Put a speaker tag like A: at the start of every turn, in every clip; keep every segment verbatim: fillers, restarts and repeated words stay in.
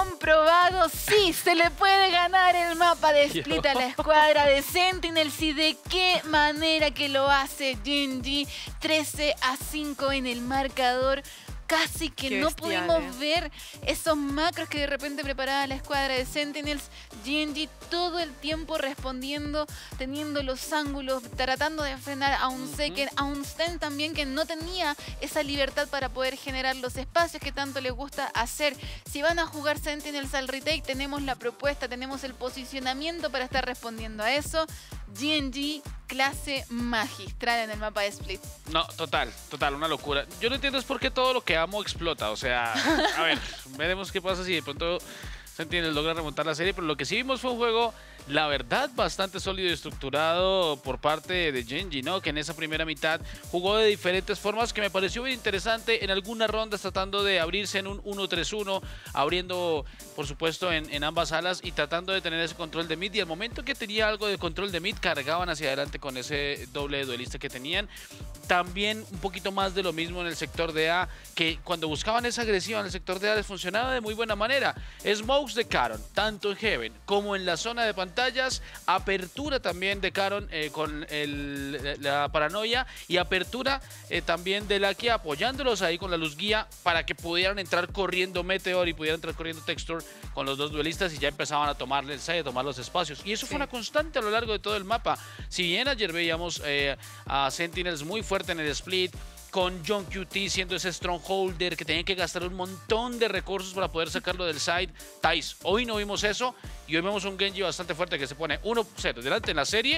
A: comprobado, sí, se le puede ganar el mapa de Split a la escuadra de Sentinels. ¿Y de qué manera que lo hace Gen.G? trece a cinco en el marcador. Casi que Qué no bestial, pudimos eh. ver esos macros que de repente preparaba la escuadra de Sentinels. Gen.G todo el tiempo respondiendo, teniendo los ángulos, tratando de frenar a un Seken, uh-huh. a un Sten también que no tenía esa libertad para poder generar los espacios que tanto les gusta hacer. Si van a jugar Sentinels al retake, tenemos la propuesta, tenemos el posicionamiento para estar respondiendo a eso. Gen.G, clase magistral en el mapa de Split.
B: No, total, total, una locura. Yo no entiendo es por qué todo lo que amo explota. O sea, a ver, veremos qué pasa si de pronto Sentinels logra remontar la serie, pero lo que sí vimos fue un juego, la verdad, bastante sólido y estructurado por parte de Gen.G, ¿no? Que en esa primera mitad jugó de diferentes formas, que me pareció bien interesante en algunas rondas, tratando de abrirse en un uno tres uno, abriendo, por supuesto, en, en ambas alas y tratando de tener ese control de mid. Y al momento que tenía algo de control de mid, cargaban hacia adelante con ese doble duelista que tenían. También un poquito más de lo mismo en el sector de A, que cuando buscaban esa agresión en el sector de A les funcionaba de muy buena manera. Smokes de Caron, tanto en Heaven como en la zona de pantallas, apertura también de Caron eh, con el, la paranoia y apertura eh, también de Lucky apoyándolos ahí con la luz guía para que pudieran entrar corriendo Meteor y pudieran entrar corriendo Texture con los dos duelistas y ya empezaban a tomarle el side, a tomar los espacios. Y eso sí. fue una constante a lo largo de todo el mapa. Si bien ayer veíamos eh, a Sentinels muy fuerte en el split, con JohnQT siendo ese strongholder que tenía que gastar un montón de recursos para poder sacarlo del side. Thais, hoy no vimos eso y hoy vemos un Gen.G bastante fuerte que se pone uno cero delante en la serie.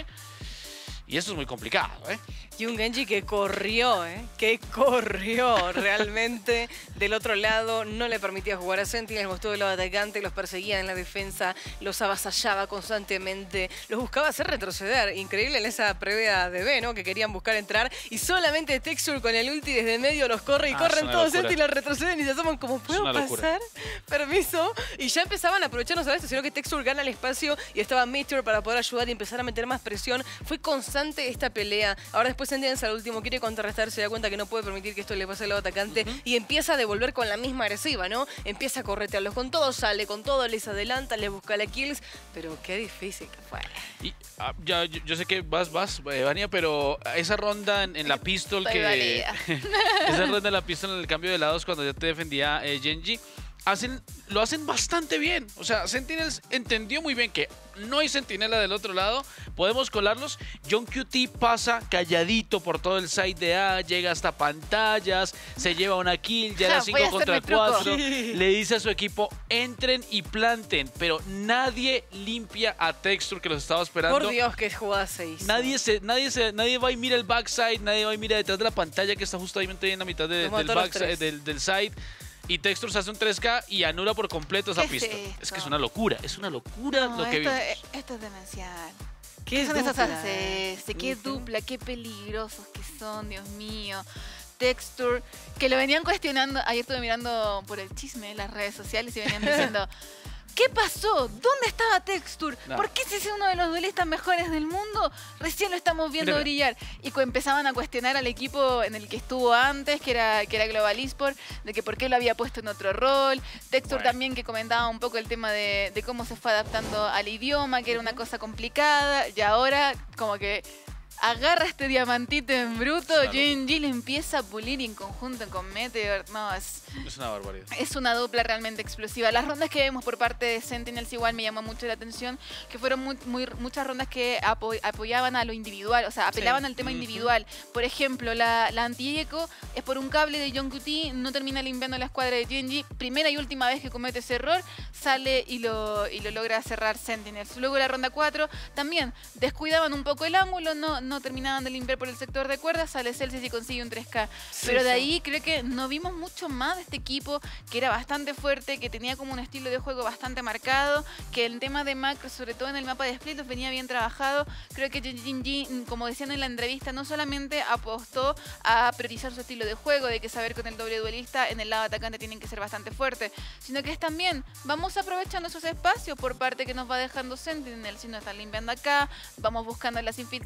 B: Y esto es muy complicado, ¿eh?
C: Y un Gen.G que corrió, ¿eh? Que corrió realmente del otro lado. No le permitía jugar a Sentinels, mostró del lado atacante, los perseguía en la defensa, los avasallaba constantemente, los buscaba hacer retroceder. Increíble en esa previa de B, ¿no? Que querían buscar entrar y solamente Texture con el ulti desde medio los corre y ah, corren todos Sentinels, retroceden y se asoman como ¿puedo pasar? Permiso. Y ya empezaban a aprovechar no solo esto, sino que Texture gana el espacio y estaba Meteor para poder ayudar y empezar a meter más presión. Fue constante esta pelea. Ahora después Sentinels al último quiere contrarrestar, se da cuenta que no puede permitir que esto le pase al lado atacante uh-huh. y empieza a devolver con la misma agresiva, ¿no? Empieza a corretearlos con todo, sale con todo, les adelanta, les busca la kills, pero qué difícil que fue.
B: Y, ah, ya, yo, yo sé que vas, vas, eh, Vania, pero esa ronda en, en la pistol que... esa ronda en la pistol en el cambio de lados cuando ya te defendía eh, Gen.G, hacen, lo hacen bastante bien. O sea, Sentinels entendió muy bien que no hay sentinela del otro lado, podemos colarlos. JohnQT pasa calladito por todo el side de A, llega hasta pantallas, se lleva una kill, ya era cinco contra cuatro. Sí. Le dice a su equipo, entren y planten, pero nadie limpia a Texture que los estaba esperando.
C: Por Dios, que jugada se hizo.
B: Nadie, se, nadie, se, nadie va y mira el backside, nadie va y mira detrás de la pantalla que está justamente en la mitad de, del, backside, del, del side. Y Texture se hace un tres K y anula por completo esa pista. Es, es que es una locura, es una locura no, lo que
A: esto,
B: vimos.
A: Esto es demencial.
C: ¿Qué,
A: ¿Qué son
C: dupla?
A: esas haces? ¿Qué dupla? ¿Qué peligrosos que son, Dios mío? Texture, que lo venían cuestionando. Ayer estuve mirando por el chisme en las redes sociales y venían diciendo... ¿Qué pasó? ¿Dónde estaba Texture? No. ¿Por qué ese es uno de los duelistas mejores del mundo? Recién lo estamos viendo Mira. brillar. Y empezaban a cuestionar al equipo en el que estuvo antes, que era, que era Global Esport, de que por qué lo había puesto en otro rol. Texture bueno. también que comentaba un poco el tema de, de cómo se fue adaptando al idioma, que era una cosa complicada. Y ahora como que... agarra este diamantito en bruto, Gen.G le empieza a pulir y en conjunto con Meteor. No, es,
B: es una barbaridad.
A: Es una dupla realmente explosiva. Las rondas que vemos por parte de Sentinels igual me llamó mucho la atención, que fueron muy, muy, muchas rondas que apo apoyaban a lo individual, o sea, apelaban sí. al tema uh-huh. individual. Por ejemplo, la, la anti-eco es por un cable de JohnQT, no termina limpiando la escuadra de Gen.G. Primera y última vez que comete ese error, sale y lo, y lo logra cerrar Sentinels. Luego la ronda cuatro, también descuidaban un poco el ángulo, no no terminaban de limpiar por el sector de cuerdas, sale Celsius y consigue un tres K. Sí, pero de ahí sí. creo que no vimos mucho más de este equipo, que era bastante fuerte, que tenía como un estilo de juego bastante marcado, que el tema de macro, sobre todo en el mapa de split, los venía bien trabajado. Creo que Gen.G, como decían en la entrevista, no solamente apostó a priorizar su estilo de juego, de que saber con el doble duelista en el lado atacante tienen que ser bastante fuertes, sino que es también, vamos aprovechando esos espacios por parte que nos va dejando Sentinel, si nos están limpiando acá, vamos buscando las infiltraciones,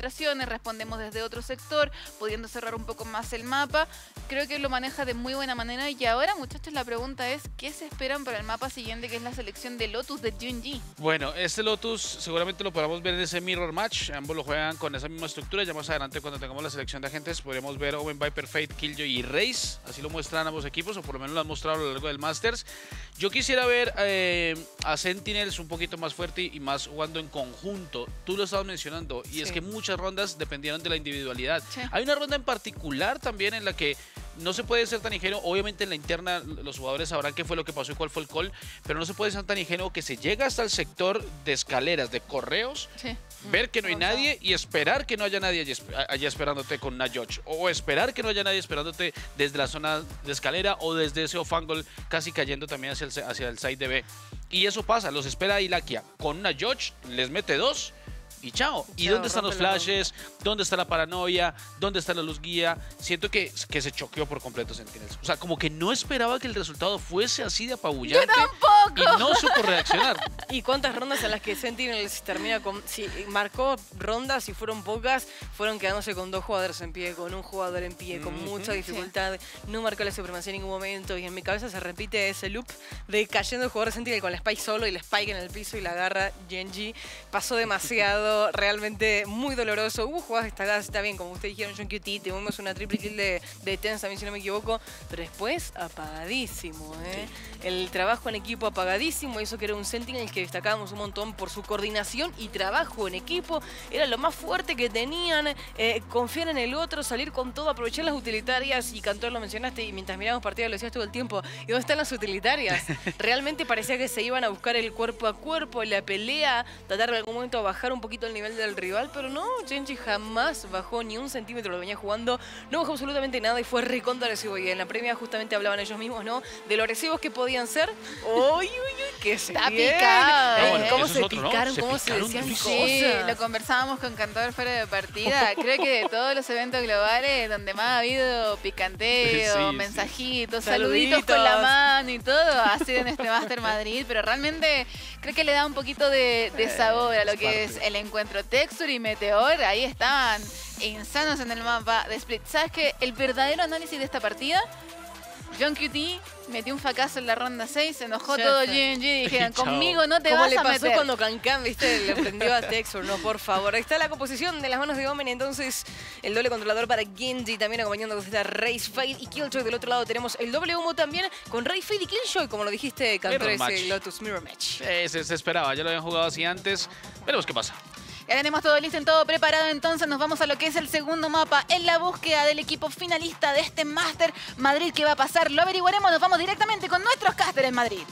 A: respondemos desde otro sector, pudiendo cerrar un poco más el mapa. Creo que lo maneja de muy buena manera. Y ahora, muchachos, la pregunta es, ¿qué se esperan para el mapa siguiente, que es la selección de Lotus de G N G?
B: Bueno, este Lotus seguramente lo podamos ver en ese Mirror Match. Ambos lo juegan con esa misma estructura. Ya más adelante, cuando tengamos la selección de agentes, podremos ver Owen, Viper, Fate, Killjoy y Raze. Así lo muestran ambos equipos, o por lo menos lo han mostrado a lo largo del Masters. Yo quisiera ver eh, a Sentinels un poquito más fuerte y más jugando en conjunto. Tú lo estabas mencionando, y sí. es que muchas rondas dependieron de la individualidad. Sí. Hay una ronda en particular también en la que no se puede ser tan ingenuo. Obviamente en la interna los jugadores sabrán qué fue lo que pasó y cuál fue el call, pero no se puede ser tan ingenuo que se llega hasta el sector de escaleras, de correos, sí. ver que no hay nadie y esperar que no haya nadie allí, allí esperándote con una Judge, o esperar que no haya nadie esperándote desde la zona de escalera o desde ese off-angle casi cayendo también hacia el, hacia el side de B. Y eso pasa, los espera Ilakia con una Judge, les mete dos y chao. ¿Y chao, dónde están los flashes? ¿Dónde está la paranoia? ¿Dónde está la luz guía? Siento que, que se choqueó por completo Sentinels. O sea, como que no esperaba que el resultado fuese así de apabullante.
A: ¡Yo tampoco!
B: Y no supo reaccionar.
C: ¿Y cuántas rondas a las que Sentinels termina con... Si marcó rondas y fueron pocas, fueron quedándose con dos jugadores en pie, con un jugador en pie, con mm-hmm. mucha dificultad. Sí. No marcó la supremacía en ningún momento. Y en mi cabeza se repite ese loop de cayendo el jugador Sentinel con la Spike solo y la Spike en el piso y la agarra G N G. Pasó demasiado. Realmente muy doloroso. Hubo jugadas destacadas, está bien, como ustedes dijeron, John Q T, tuvimos una triple kill de, de Tens también, si no me equivoco, pero después apagadísimo, ¿eh? Sí. El trabajo en equipo apagadísimo, eso que era un Sentinel que destacábamos un montón por su coordinación y trabajo en equipo, era lo más fuerte que tenían, eh, confiar en el otro, salir con todo, aprovechar las utilitarias, y Cantor lo mencionaste, y mientras mirábamos partida lo decías todo el tiempo, ¿y dónde están las utilitarias? Realmente parecía que se iban a buscar el cuerpo a cuerpo, la pelea, tratar de algún momento bajar un poquito el nivel del rival, pero no, G N G jamás bajó ni un centímetro, lo venía jugando, no bajó absolutamente nada y fue recontra agresivo. Y en la premia justamente hablaban ellos mismos, ¿no? De lo agresivos que podían ser. ¡Uy, uy, uy! ¡Que se
A: está picado!
C: Eh, bueno, ¿Cómo se
B: otro,
C: picaron?
B: ¿no? Se
C: ¿Cómo
B: picaron
C: se decían
A: Sí,
C: cosas?
A: lo conversábamos con Cantor fuera de partida. Creo que de todos los eventos globales donde más ha habido picanteo,
B: sí,
A: mensajitos,
C: sí.
A: saluditos,
C: saluditos
A: con la mano y todo, ha sido en este Master Madrid, pero realmente creo que le da un poquito de, de sabor a lo que es el encuentro. Texture y Meteor, ahí estaban insanos en el mapa de Split. ¿Sabes qué? El verdadero análisis de esta partida, John Q T metió un fracaso en la ronda seis, se enojó ya todo está. G N G y dijeron, conmigo no te
C: Como
A: vas
C: le
A: a
C: pasó
A: meter.
C: cuando Cancan, viste, le prendió a Texor, no, por favor. Ahí está la composición de las manos de Omen, entonces el doble controlador para Genji, también acompañando con esta Raze, Fade y Killjoy. Del otro lado tenemos el doble humo también con Raze, Fade y Killjoy, como lo dijiste, Cantor, ese Lotus Mirror Match.
B: Eh, se, se esperaba, ya lo habían jugado así antes. Veremos qué pasa.
A: Ya tenemos todo listo, en todo preparado, entonces nos vamos a lo que es el segundo mapa en la búsqueda del equipo finalista de este Master Madrid. ¿Qué va a pasar? Lo averiguaremos, nos vamos directamente con nuestros casters en Madrid.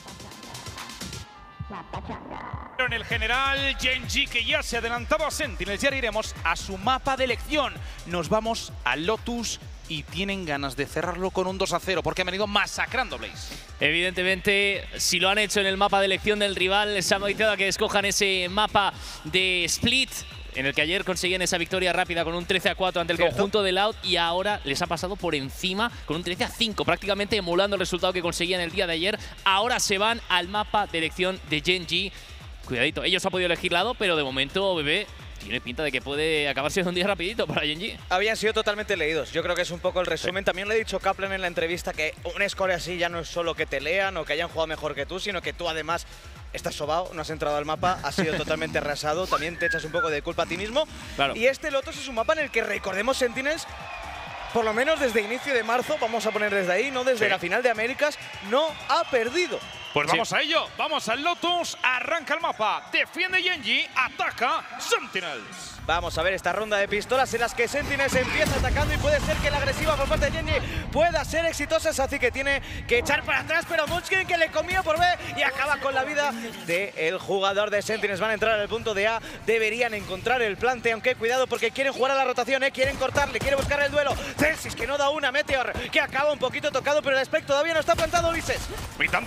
D: En el general, G N G que ya se adelantaba a Sentinels, ya iremos a su mapa de elección. Nos vamos a Lotus y tienen ganas de cerrarlo con un dos a cero porque han venido masacrando Blaze.
E: Evidentemente, si lo han hecho en el mapa de elección del rival, les ha motivado a que escojan ese mapa de Split, en el que ayer conseguían esa victoria rápida con un trece a cuatro ante el ¿Cierto? conjunto de Loud, y ahora les ha pasado por encima con un trece a cinco, prácticamente emulando el resultado que conseguían el día de ayer. Ahora se van al mapa de elección de G N G. Cuidadito, ellos han podido elegir lado, pero de momento, bebé, tiene pinta de que puede acabar siendo un día rapidito para G N G.
F: Habían sido totalmente leídos. Yo creo que es un poco el resumen. Sí. También le he dicho a Kaplan en la entrevista que un score así ya no es solo que te lean o que hayan jugado mejor que tú, sino que tú además estás sobao, no has entrado al mapa, has sido totalmente arrasado. También te echas un poco de culpa a ti mismo. Claro. Y este Lotus es un mapa en el que recordemos Sentinels, por lo menos desde inicio de marzo, vamos a poner desde ahí, no desde sí. la final de Américas, no ha perdido.
D: Pues
E: sí.
D: vamos a ello, vamos al Lotus, arranca el mapa, defiende G N G, ataca Sentinels.
F: Vamos a ver esta ronda de pistolas en las que Sentinels empieza atacando y puede ser que la agresiva por parte de G N G pueda ser exitosa. Así que tiene que echar para atrás, pero Munchkin que le comía por B y acaba con la vida del jugador de Sentinels. Van a entrar al punto de A, deberían encontrar el plante, aunque cuidado porque quieren jugar a la rotación, ¿eh? Quieren cortarle, quieren buscar el duelo. Celsius que no da una, Meteor que acaba un poquito tocado, pero el Spec todavía no está plantado, Ulises.
D: Y tanto que no lo está.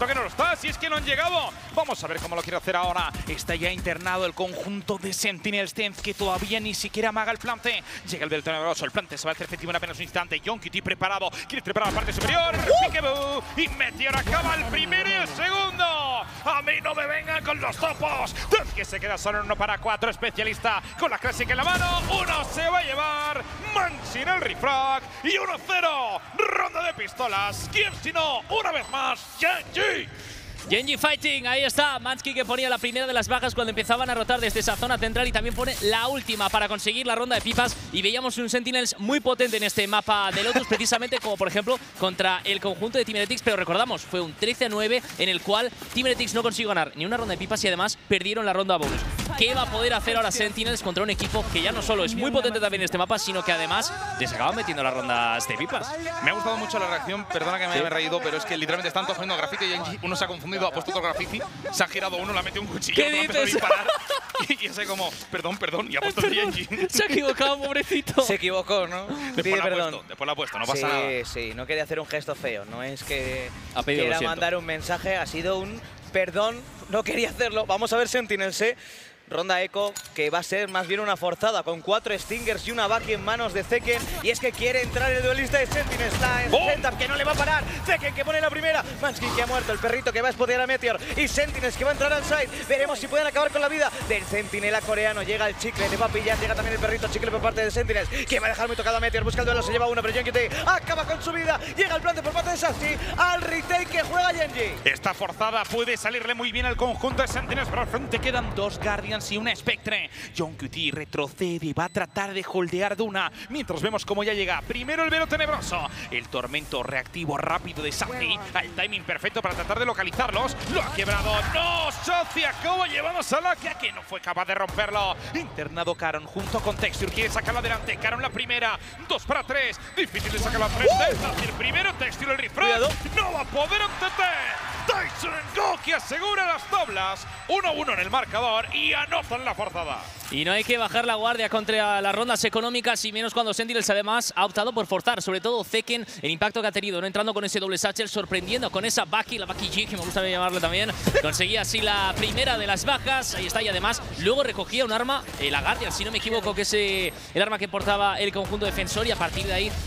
D: pistolas y es que no han llegado. Vamos a ver cómo lo quiere hacer ahora. Está ya internado el conjunto de Sentinels Tenz, que todavía ni siquiera amaga el plante. Llega el del tenebroso, el plante se va a hacer efectivo en apenas un instante. Yonkity preparado, quiere preparar la parte superior. Peekaboo, y Meteor acaba el primero y el segundo. A mí no me vengan con los topos. Tenz que se queda solo en uno para cuatro, especialista con la clásica en la mano. Uno se va a llevar Mansin el refrag y uno cero. Ronda de pistolas. ¿Quién si no? Una vez más, Genji.
E: Genji Fighting, ahí está. Mansky que ponía la primera de las bajas cuando empezaban a rotar desde esa zona central y también pone la última para conseguir la ronda de pipas. Y veíamos un Sentinels muy potente en este mapa de Lotus, precisamente como por ejemplo contra el conjunto de Team Heretics. Pero recordamos, fue un trece a nueve en el cual Team Heretics no consiguió ganar ni una ronda de pipas y además perdieron la ronda bonus. ¿Qué va a poder hacer ahora Sentinels contra un equipo que ya no solo es muy potente también en este mapa, sino que además les acaban metiendo las rondas de pipas?
D: Me ha gustado mucho la reacción, perdona que me haya reído, pero es que literalmente están todos poniendo graffiti y Genji, uno se ha confundido, ha puesto otro graffiti, se ha girado uno, le ha metido un cuchillo,
E: ¿Qué
D: otro ha empezado a
E: dices?
D: disparar y, y ese como, perdón, perdón, y ha puesto el Genji.
E: Se ha equivocado, pobrecito.
F: Se equivocó, ¿no?
D: Después
F: Pide
D: lo ha
F: perdón.
D: puesto, después lo ha puesto, no pasa
F: sí,
D: nada.
F: sí, no quería hacer un gesto feo, no es que
E: Ha pedido lo
F: quiera
E: siento.
F: mandar un mensaje, ha sido un perdón, no quería hacerlo. Vamos a ver Sentinels, ¿eh? Ronda eco que va a ser más bien una forzada con cuatro Stingers y una Baki en manos de Zeken. Y es que quiere entrar el duelista de Sentinels. La
D: ¡Oh!
F: setup que no le va a parar. Zeken que pone la primera. Mansky que ha muerto. El perrito que va a spotear a Meteor. Y Sentinels que va a entrar al side. Veremos si pueden acabar con la vida del Centinela coreano. Llega el chicle, le va a pillar. Llega también el perrito chicle por parte de Sentinels, que va a dejar muy tocado a Meteor. Busca el duelo, se lleva uno, pero Yonkity acaba con su vida. Llega el plante por parte de Sassy. Al retake que juega Genji.
D: Esta forzada puede salirle muy bien al conjunto de Sentinels, pero al frente quedan dos Guardians y una Spectre. Yonkity retrocede y va a tratar de holdear Duna, mientras vemos cómo ya llega primero el velo tenebroso, el tormento reactivo rápido de Sassy, al timing perfecto para tratar de localizarlos. Lo ha quebrado, no, Sassy acaba llevándose a la que no fue capaz de romperlo. Internado Caron junto con Texture, quiere sacarlo adelante. Caron la primera, dos para tres, difícil de sacarlo al frente. Sassy el primero, Texture el refrag, no va a poder anteter. Tyson Go que asegura las tablas, uno a uno en el marcador y anotan la forzada.
E: Y no hay que bajar la guardia contra las rondas económicas y menos cuando Sentinels además ha optado por forzar, sobre todo Zeken, el impacto que ha tenido, no entrando con ese doble satchel, sorprendiendo con esa Baki, la Baki G, que me gusta llamarla también. Conseguía así la primera de las bajas, ahí está, y además luego recogía un arma, eh, la Guardian, si no me equivoco, que es eh, el arma que portaba el conjunto defensor, y a partir de ahí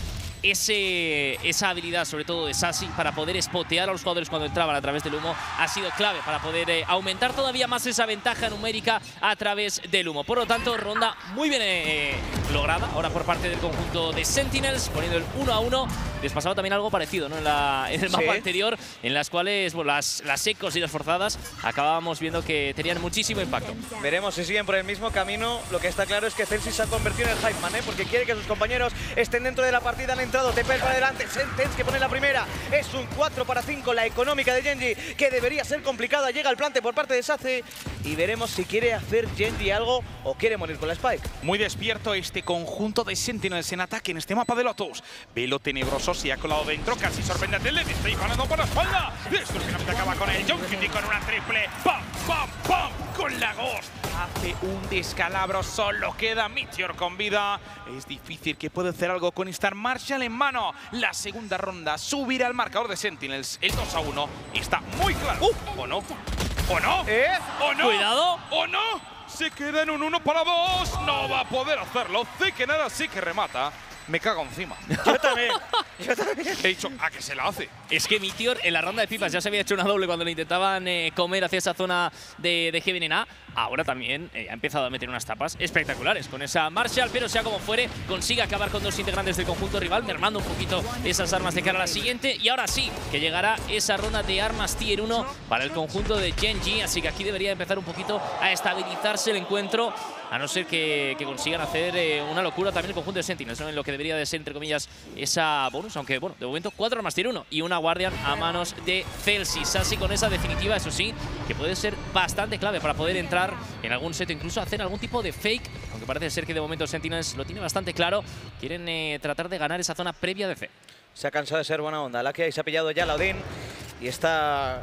E: Ese, esa habilidad, sobre todo de Sassy, para poder spotear a los jugadores cuando entraban a través del humo, ha sido clave para poder eh, aumentar todavía más esa ventaja numérica a través del humo. Por lo tanto, ronda muy bien eh, lograda ahora por parte del conjunto de Sentinels, poniendo el uno a uno. Les pasaba también algo parecido, ¿no? en, la, en el mapa
F: ¿Sí?
E: anterior, en las cuales bueno, las, las ecos y las forzadas acabábamos viendo que tenían muchísimo impacto.
F: Veremos si siguen por el mismo camino. Lo que está claro es que Celsius se ha convertido en el Hype Man, ¿eh? Porque quiere que sus compañeros estén dentro de la partida. Han entrado T P para adelante, Sentinels que pone la primera. Es un cuatro para cinco la económica de Genji, que debería ser complicada. Llega el plante por parte de Sassy y veremos si quiere hacer Genji algo o quiere morir con la Spike.
D: Muy despierto este conjunto de Sentinels en ataque en este mapa de Lotus. Velo tenebroso se ha colado dentro, casi sorprendente. Le está disparando por la espalda. Esto finalmente acaba con el Yonkity con una triple. ¡Pam, pam, pam! Con la Ghost. Hace un descalabro, solo queda Meteor con vida. Es difícil que pueda hacer algo con Star Marshall en mano. La segunda ronda subirá al marcador de Sentinels. El dos a uno está muy claro. Uh, ¿O no? ¿O no?
F: ¿Eh?
D: ¿O no?
E: Cuidado.
D: ¿O no? Se queda en un uno para dos. No va a poder hacerlo. Zeken ahora sí que remata. Me cago encima.
F: Yo también. Yo también.
D: He dicho, ¿a que se la hace?
E: Es que Meteor en la ronda de pipas ya se había hecho una doble cuando le intentaban eh, comer hacia esa zona de, de Heaven en A. Ahora también eh, ha empezado a meter unas tapas espectaculares con esa Marshall, pero sea como fuere, consigue acabar con dos integrantes del conjunto rival, mermando un poquito esas armas de cara a la siguiente. Y ahora sí, que llegará esa ronda de armas tier uno para el conjunto de Genji, así que aquí debería empezar un poquito a estabilizarse el encuentro, a no ser que, que consigan hacer eh, una locura también el conjunto de Sentinels, ¿no? En lo que debería de ser, entre comillas, esa bonus, aunque bueno, de momento cuatro armas tier uno y una Guardian a manos de Celsius. Así con esa definitiva, eso sí, que puede ser bastante clave para poder entrar en algún set, incluso hacer algún tipo de fake, aunque parece ser que de momento Sentinels lo tiene bastante claro. Quieren eh, tratar de ganar esa zona previa de C.
F: Se ha cansado de ser buena onda. La que se ha pillado ya la Odin y está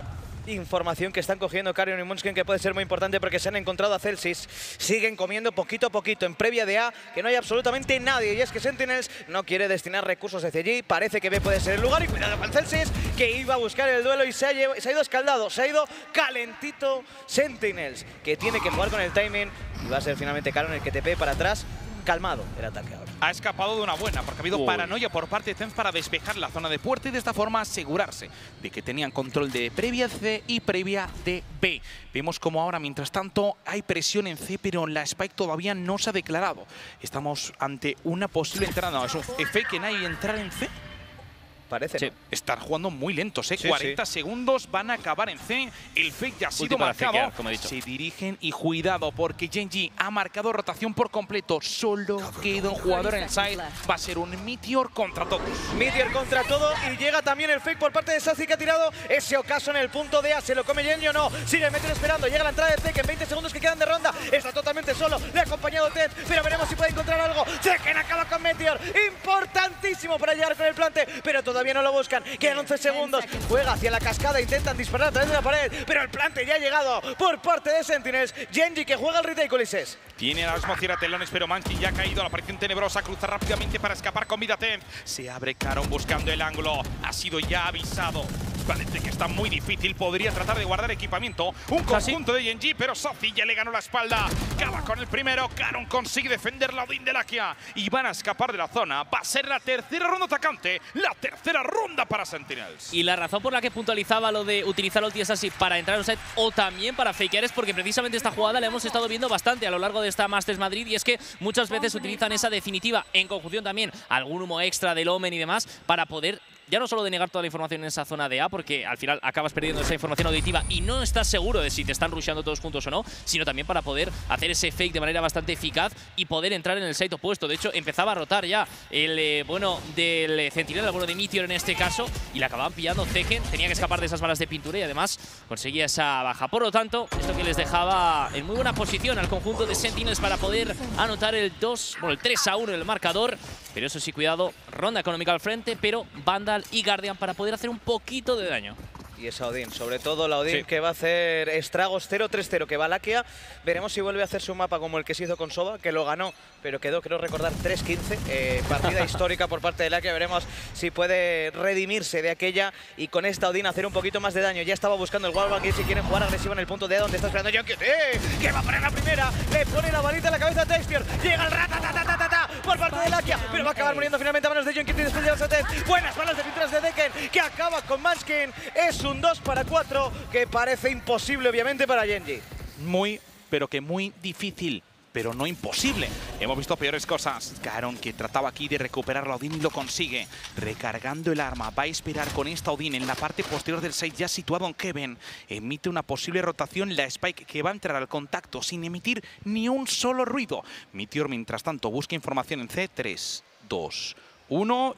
F: información que están cogiendo Carrion y Munchkin, que puede ser muy importante porque se han encontrado a Celsius. Siguen comiendo poquito a poquito en previa de A, que no hay absolutamente nadie. Y es que Sentinels no quiere destinar recursos hacia allí. Parece que B puede ser el lugar. Y cuidado con Celsius, que iba a buscar el duelo y se ha, llevo, se ha ido escaldado. Se ha ido calentito Sentinels, que tiene que jugar con el timing. Y va a ser finalmente Carrion el que te pegue para atrás. Calmado el ataque ahora.
D: Ha escapado de una buena, porque ha habido
B: Uy.
D: paranoia por parte de Zenz para despejar la zona de puerta y de esta forma asegurarse de que tenían control de previa C y previa de B. Vemos como ahora, mientras tanto, hay presión en C, pero la Spike todavía no se ha declarado. Estamos ante una posible entrada. No, es un fake en A y entrar en C.
F: Parece,
E: Sí.
F: ¿no?
D: Están jugando muy lentos, ¿eh?
F: Sí,
D: cuarenta segundos van a acabar en C. El fake ya ha sido
E: para
D: marcado.
E: fakear, como he dicho.
D: Se dirigen y cuidado porque Genji ha marcado rotación por completo. Solo queda un jugador en el side. Va a ser un Meteor contra todos.
F: Meteor contra todo y llega también el fake por parte de Sazi, que ha tirado ese ocaso en el punto de A. ¿Se lo come Genji o no? Sigue Meteor esperando. Llega la entrada de Zeke en veinte segundos que quedan de ronda. Está totalmente solo. Le ha acompañado Ted, pero veremos si puede encontrar algo. Zeke acaba con Meteor. Importantísimo para llegar con el plante, pero todavía no lo buscan. Quedan once segundos. Juega hacia la cascada. Intentan disparar a través de la pared, pero el plante ya ha llegado por parte de Sentinels. Genji, que juega el retake, Ulises.
D: Tiene ahora mismo cierratelones, pero Manskin ya ha caído. La aparición tenebrosa cruza rápidamente para escapar con vida Tent. Se abre Caron buscando el ángulo. Ha sido ya avisado. Parece que está muy difícil. Podría tratar de guardar equipamiento. Un conjunto de Genji, pero Sazi ya le ganó la espalda. Acaba con el primero. Caron consigue defender la Odin de Lakia. Y van a escapar de la zona. Va a ser la tercera ronda atacante. La tercera ronda para Sentinels.
E: Y la razón por la que puntualizaba lo de utilizar ulti así para entrar en un set o también para fakear es porque precisamente esta jugada la hemos estado viendo bastante a lo largo de esta Masters Madrid, y es que muchas veces utilizan esa definitiva en conjunción también algún humo extra del Omen y demás para poder ya no solo denegar toda la información en esa zona de A, porque al final acabas perdiendo esa información auditiva y no estás seguro de si te están rusheando todos juntos o no, sino también para poder hacer ese fake de manera bastante eficaz y poder entrar en el site opuesto. De hecho, empezaba a rotar ya el eh, bueno del eh, Centinela, el bueno de Meteor en este caso, y le acababan pillando Zeken. Tenía que escapar de esas balas de pintura y además conseguía esa baja. Por lo tanto, esto que les dejaba en muy buena posición al conjunto de Sentinels para poder anotar el dos, bueno, el tres a uno en el marcador. Pero eso sí, cuidado, ronda económica al frente, pero Vandal y Guardian para poder hacer un poquito de daño.
F: Y esa Odin, sobre todo la Odin,
D: Sí.
F: que va a hacer estragos. Cero tres cero, que va Lakia. Veremos si vuelve a hacer su mapa como el que se hizo con Soba, que lo ganó, pero quedó, creo recordar, tres quince. Eh, partida histórica por parte de Lakia. Veremos si puede redimirse de aquella y con esta Odin hacer un poquito más de daño. Ya estaba buscando el wallbang y si quieren jugar agresivo en el punto de donde está esperando Yonkite, que va a poner la primera. Le pone la balita en la cabeza a Textier. Llega el ratatatatata por parte de Lakia, pero va a acabar muriendo finalmente a manos de Yonkite y después de los Ted. Buenas balas de pinturas de Deken, que acaba con Manskin. Es un dos para cuatro que parece imposible, obviamente, para Genji.
D: Muy, pero que muy difícil, pero no imposible. Hemos visto peores cosas. Caron, que trataba aquí de recuperar la Odin, y lo consigue. Recargando el arma, va a esperar con esta Odin en la parte posterior del site, ya situado en Kevin. Emite una posible rotación, la Spike, que va a entrar al contacto sin emitir ni un solo ruido. Meteor, mientras tanto, busca información en C. tres, dos, uno.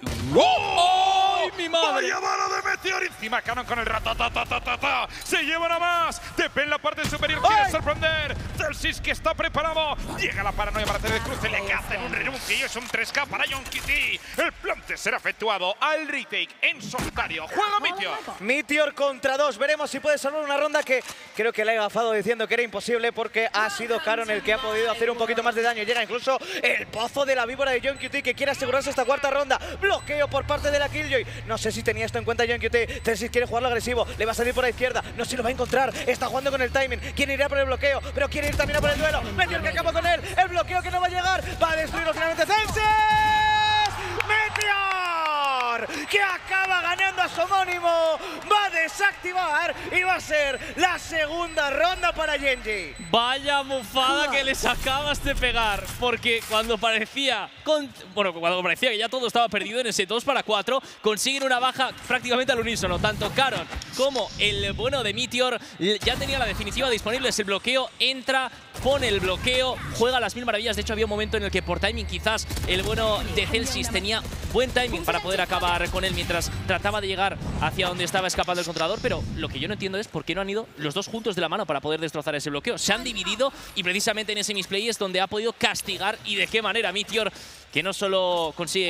D: ¡Oh!
E: ¡Ay, mi madre!
D: ¡Vaya bala de Meteor! Encima Canon con el ratatatatata. Se llevan a más. Tepe en la parte superior, quiere
F: ¡Ay!
D: sorprender. Celsius, que está preparado. Llega la paranoia para hacer el cruce. Le hacen un renuncio y es un tres K para Yonkite. El plante será efectuado al retake en solitario. Juega Meteor.
F: Meteor contra dos. Veremos si puede salvar una ronda que creo que le ha agafado diciendo que era imposible, porque ha sido Caron el que ha podido hacer un poquito más de daño. Llega incluso el pozo de la víbora de Yonkite, que quiere asegurarse esta cuarta ronda. Bloqueo por parte de la Killjoy. No sé si tenía esto en cuenta Yonkite. Celsius quiere jugarlo agresivo. Le va a salir por la izquierda. No sé si lo va a encontrar. Está jugando con el timing. Quiere ir a por el bloqueo, pero quiere ir también a por el duelo. Meteor, que acaba con él. El bloqueo que no va a llegar. Va a destruirlo finalmente Celsius. Meteor, que acaba ganando a su homónimo. Va a desactivar y va a ser la segunda ronda para Genji.
E: Vaya mufada que les acabas de pegar, porque cuando parecía con, bueno, cuando parecía que ya todo estaba perdido en ese dos para cuatro, consiguen una baja prácticamente al unísono. Tanto Caron como el bueno de Meteor ya tenía la definitiva disponible, es el bloqueo, entra, pone el bloqueo, juega las mil maravillas. De hecho, había un momento en el que por timing quizás el bueno de Celsius tenía buen timing para poder acabar con él mientras trataba de llegar hacia donde estaba escapando el controlador, pero lo que yo no entiendo es por qué no han ido los dos juntos de la mano para poder destrozar ese bloqueo. Se han dividido y precisamente en ese misplay es donde ha podido castigar, y de qué manera Meteor, que no solo consigue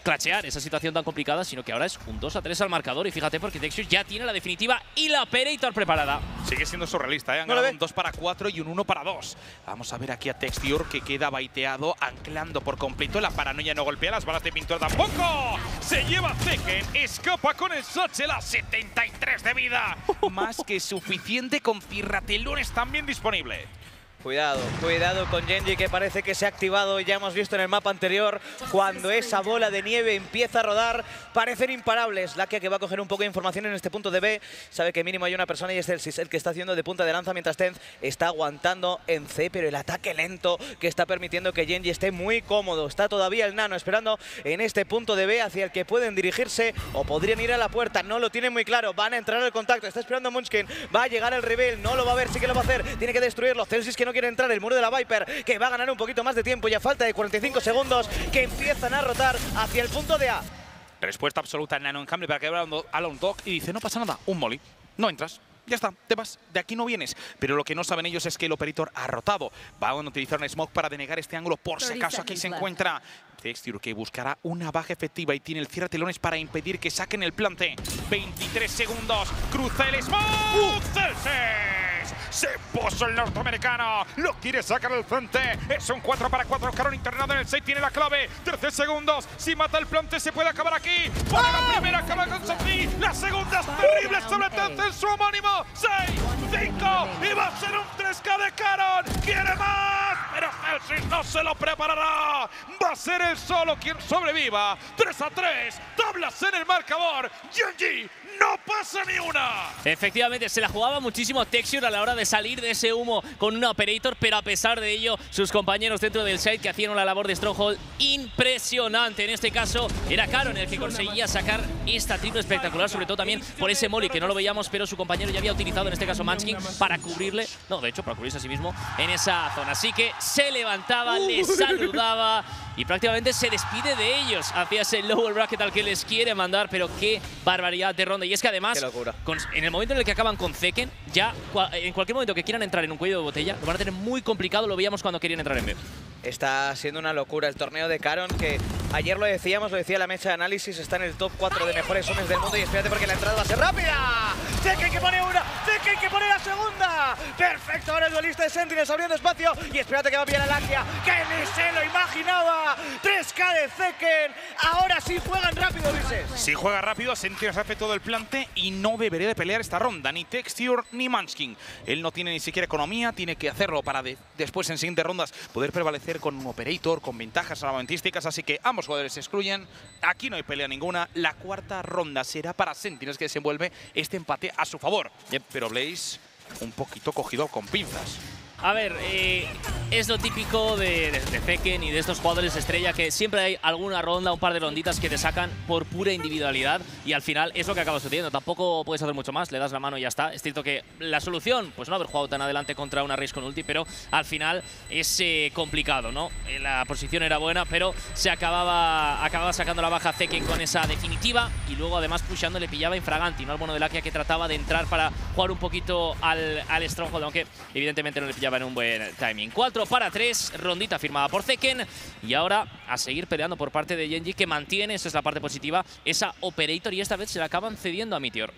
E: clachear esa situación tan complicada, sino que ahora es un dos a tres al marcador. Y fíjate, porque Texture ya tiene la definitiva y la Operator preparada.
D: Sigue siendo surrealista, ¿eh? Han
F: No lo
D: ganado
F: ve.
D: un dos para cuatro y un uno para dos. Vamos a ver aquí a Texture, que queda baiteado, anclando por completo. La paranoia no golpea, las balas de pintura tampoco. Se lleva Tekken, escapa con el Satchel a setenta y tres de vida. Más que suficiente, con cirratelones también disponible.
F: Cuidado, cuidado con Genji, que parece que se ha activado. Ya hemos visto en el mapa anterior, cuando esa bola de nieve empieza a rodar, parecen imparables. Lakia, que va a coger un poco de información en este punto de B, sabe que mínimo hay una persona y es el Sisel, que está haciendo de punta de lanza, mientras Tenz está aguantando en C, pero el ataque lento que está permitiendo que Genji esté muy cómodo. Está todavía el Nano esperando en este punto de B hacia el que pueden dirigirse o podrían ir a la puerta. No lo tienen muy claro, van a entrar al contacto. Está esperando Munchkin, va a llegar el Rebel, no lo va a ver, sí que lo va a hacer. Tiene que destruirlo. Celsius, que no quiere entrar, el muro de la Viper, que va a ganar un poquito más de tiempo, ya falta de cuarenta y cinco segundos, que empiezan a rotar hacia el punto de A.
D: Respuesta absoluta en Nano en cambio para que vea a Lone Dog y dice: no pasa nada, un molly, no entras. Ya está, te vas, de aquí no vienes. Pero lo que no saben ellos es que el Operator ha rotado. Van a utilizar un smoke para denegar este ángulo, por si acaso aquí se encuentra Texture, que buscará una baja efectiva y tiene el cierre telones para impedir que saquen el plante. veintitrés segundos, cruza el smoke. Celsius se puso el norteamericano, lo quiere sacar al frente. Es un cuatro para cuatro, Caron internado en el seis, tiene la clave. trece segundos, si mata el plante se puede acabar aquí. Pone la primera, acaba con Sophie. La segunda es terrible sobre Tenz en su homónimo. seis, cinco, y va a ser un tres K de Caron. ¡Quiere más! Pero Celsius no se lo preparará. Va a ser él solo quien sobreviva. tres a tres, tablas en el marcador. Genji no pasa ni una.
E: Efectivamente, se la jugaba muchísimo Texture a la hora de salir de ese humo con una Operator, pero a pesar de ello, sus compañeros dentro del site que hacían una labor de Stronghold impresionante. En este caso, era Caron el que conseguía sacar esta triple espectacular, sobre todo también por ese molly que no lo veíamos, pero su compañero ya había utilizado, en este caso Munchkin, para cubrirle, no, de hecho, para cubrirse a sí mismo en esa zona. Así que se levantaba, les saludaba y prácticamente se despide de ellos hacia ese lower bracket al que les quiere mandar, pero qué barbaridad de ronda. Y es que además, con, en el momento en el que acaban con Tekken, ya en cualquier momento que quieran entrar en un cuello de botella, lo van a tener muy complicado, lo veíamos cuando querían entrar en B.
F: Está siendo una locura el torneo de Caron, que ayer lo decíamos, lo decía la mesa de análisis, está en el top cuatro de mejores hombres del mundo. Y espérate, porque la entrada va a ser rápida. Tekken que pone una, Tekken que pone la segunda. Perfecto, ahora el duelista de Sentinels abriendo espacio. Y espérate que va bien a Lakia, que ni se lo imaginaba. tres K de Tekken. Ahora sí juegan rápido, Ulises.
D: Si juega rápido, Sentinels hace todo el plante y no debería de pelear esta ronda, ni Texture ni Munchkin. Él no tiene ni siquiera economía, tiene que hacerlo para de, después en siguientes rondas poder prevalecer con un Operator, con ventajas armamentísticas, así que ambos jugadores se excluyen. Aquí no hay pelea ninguna. La cuarta ronda será para Sentinels, que desenvuelve este empate a su favor. Yep. Pero Blaze un poquito cogido con pinzas.
E: A ver, eh, es lo típico de, de, de Tekken y de estos jugadores estrella, que siempre hay alguna ronda, un par de ronditas que te sacan por pura individualidad y al final es lo que acaba sucediendo. Tampoco puedes hacer mucho más, le das la mano y ya está. Es cierto que la solución, pues no haber jugado tan adelante contra una Raze con ulti, pero al final es eh, complicado, ¿no? La posición era buena, pero se acababa, acababa sacando la baja Tekken con esa definitiva y luego además pushando le pillaba Infraganti, ¿no? Al bueno de Lakia, que trataba de entrar para jugar un poquito al, al Stronghold, aunque evidentemente no le pillaba en un buen timing. cuatro para tres, rondita firmada por Tekken. Y ahora a seguir peleando por parte de Genji, que mantiene, esa es la parte positiva, esa Operator, y esta vez se la acaban cediendo a Meteor.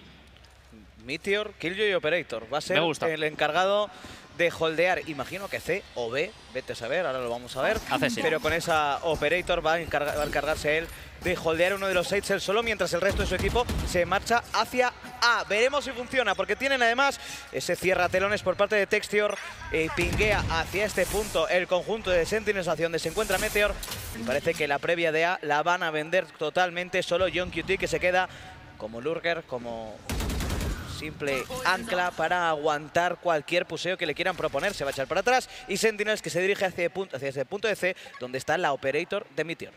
F: Meteor, Killjoy y Operator. Va a ser el encargado de holdear, imagino que C o B, vete a saber, ahora lo vamos a ver.
E: Hace sí.
F: Pero con esa Operator va a, encargar, va a encargarse él de holdear uno de los sites él solo, mientras el resto de su equipo se marcha hacia A. Veremos si funciona, porque tienen además ese cierratelones por parte de Texture. Eh, pinguea hacia este punto el conjunto de Sentinels, hacia donde se encuentra Meteor. Y parece que la previa de A la van a vender totalmente. Solo John Q T, que se queda como lurker, como simple ancla para aguantar cualquier puseo que le quieran proponer. Se va a echar para atrás y Sentinels, que se dirige hacia, hacia ese punto de C, donde está la Operator de Meteor.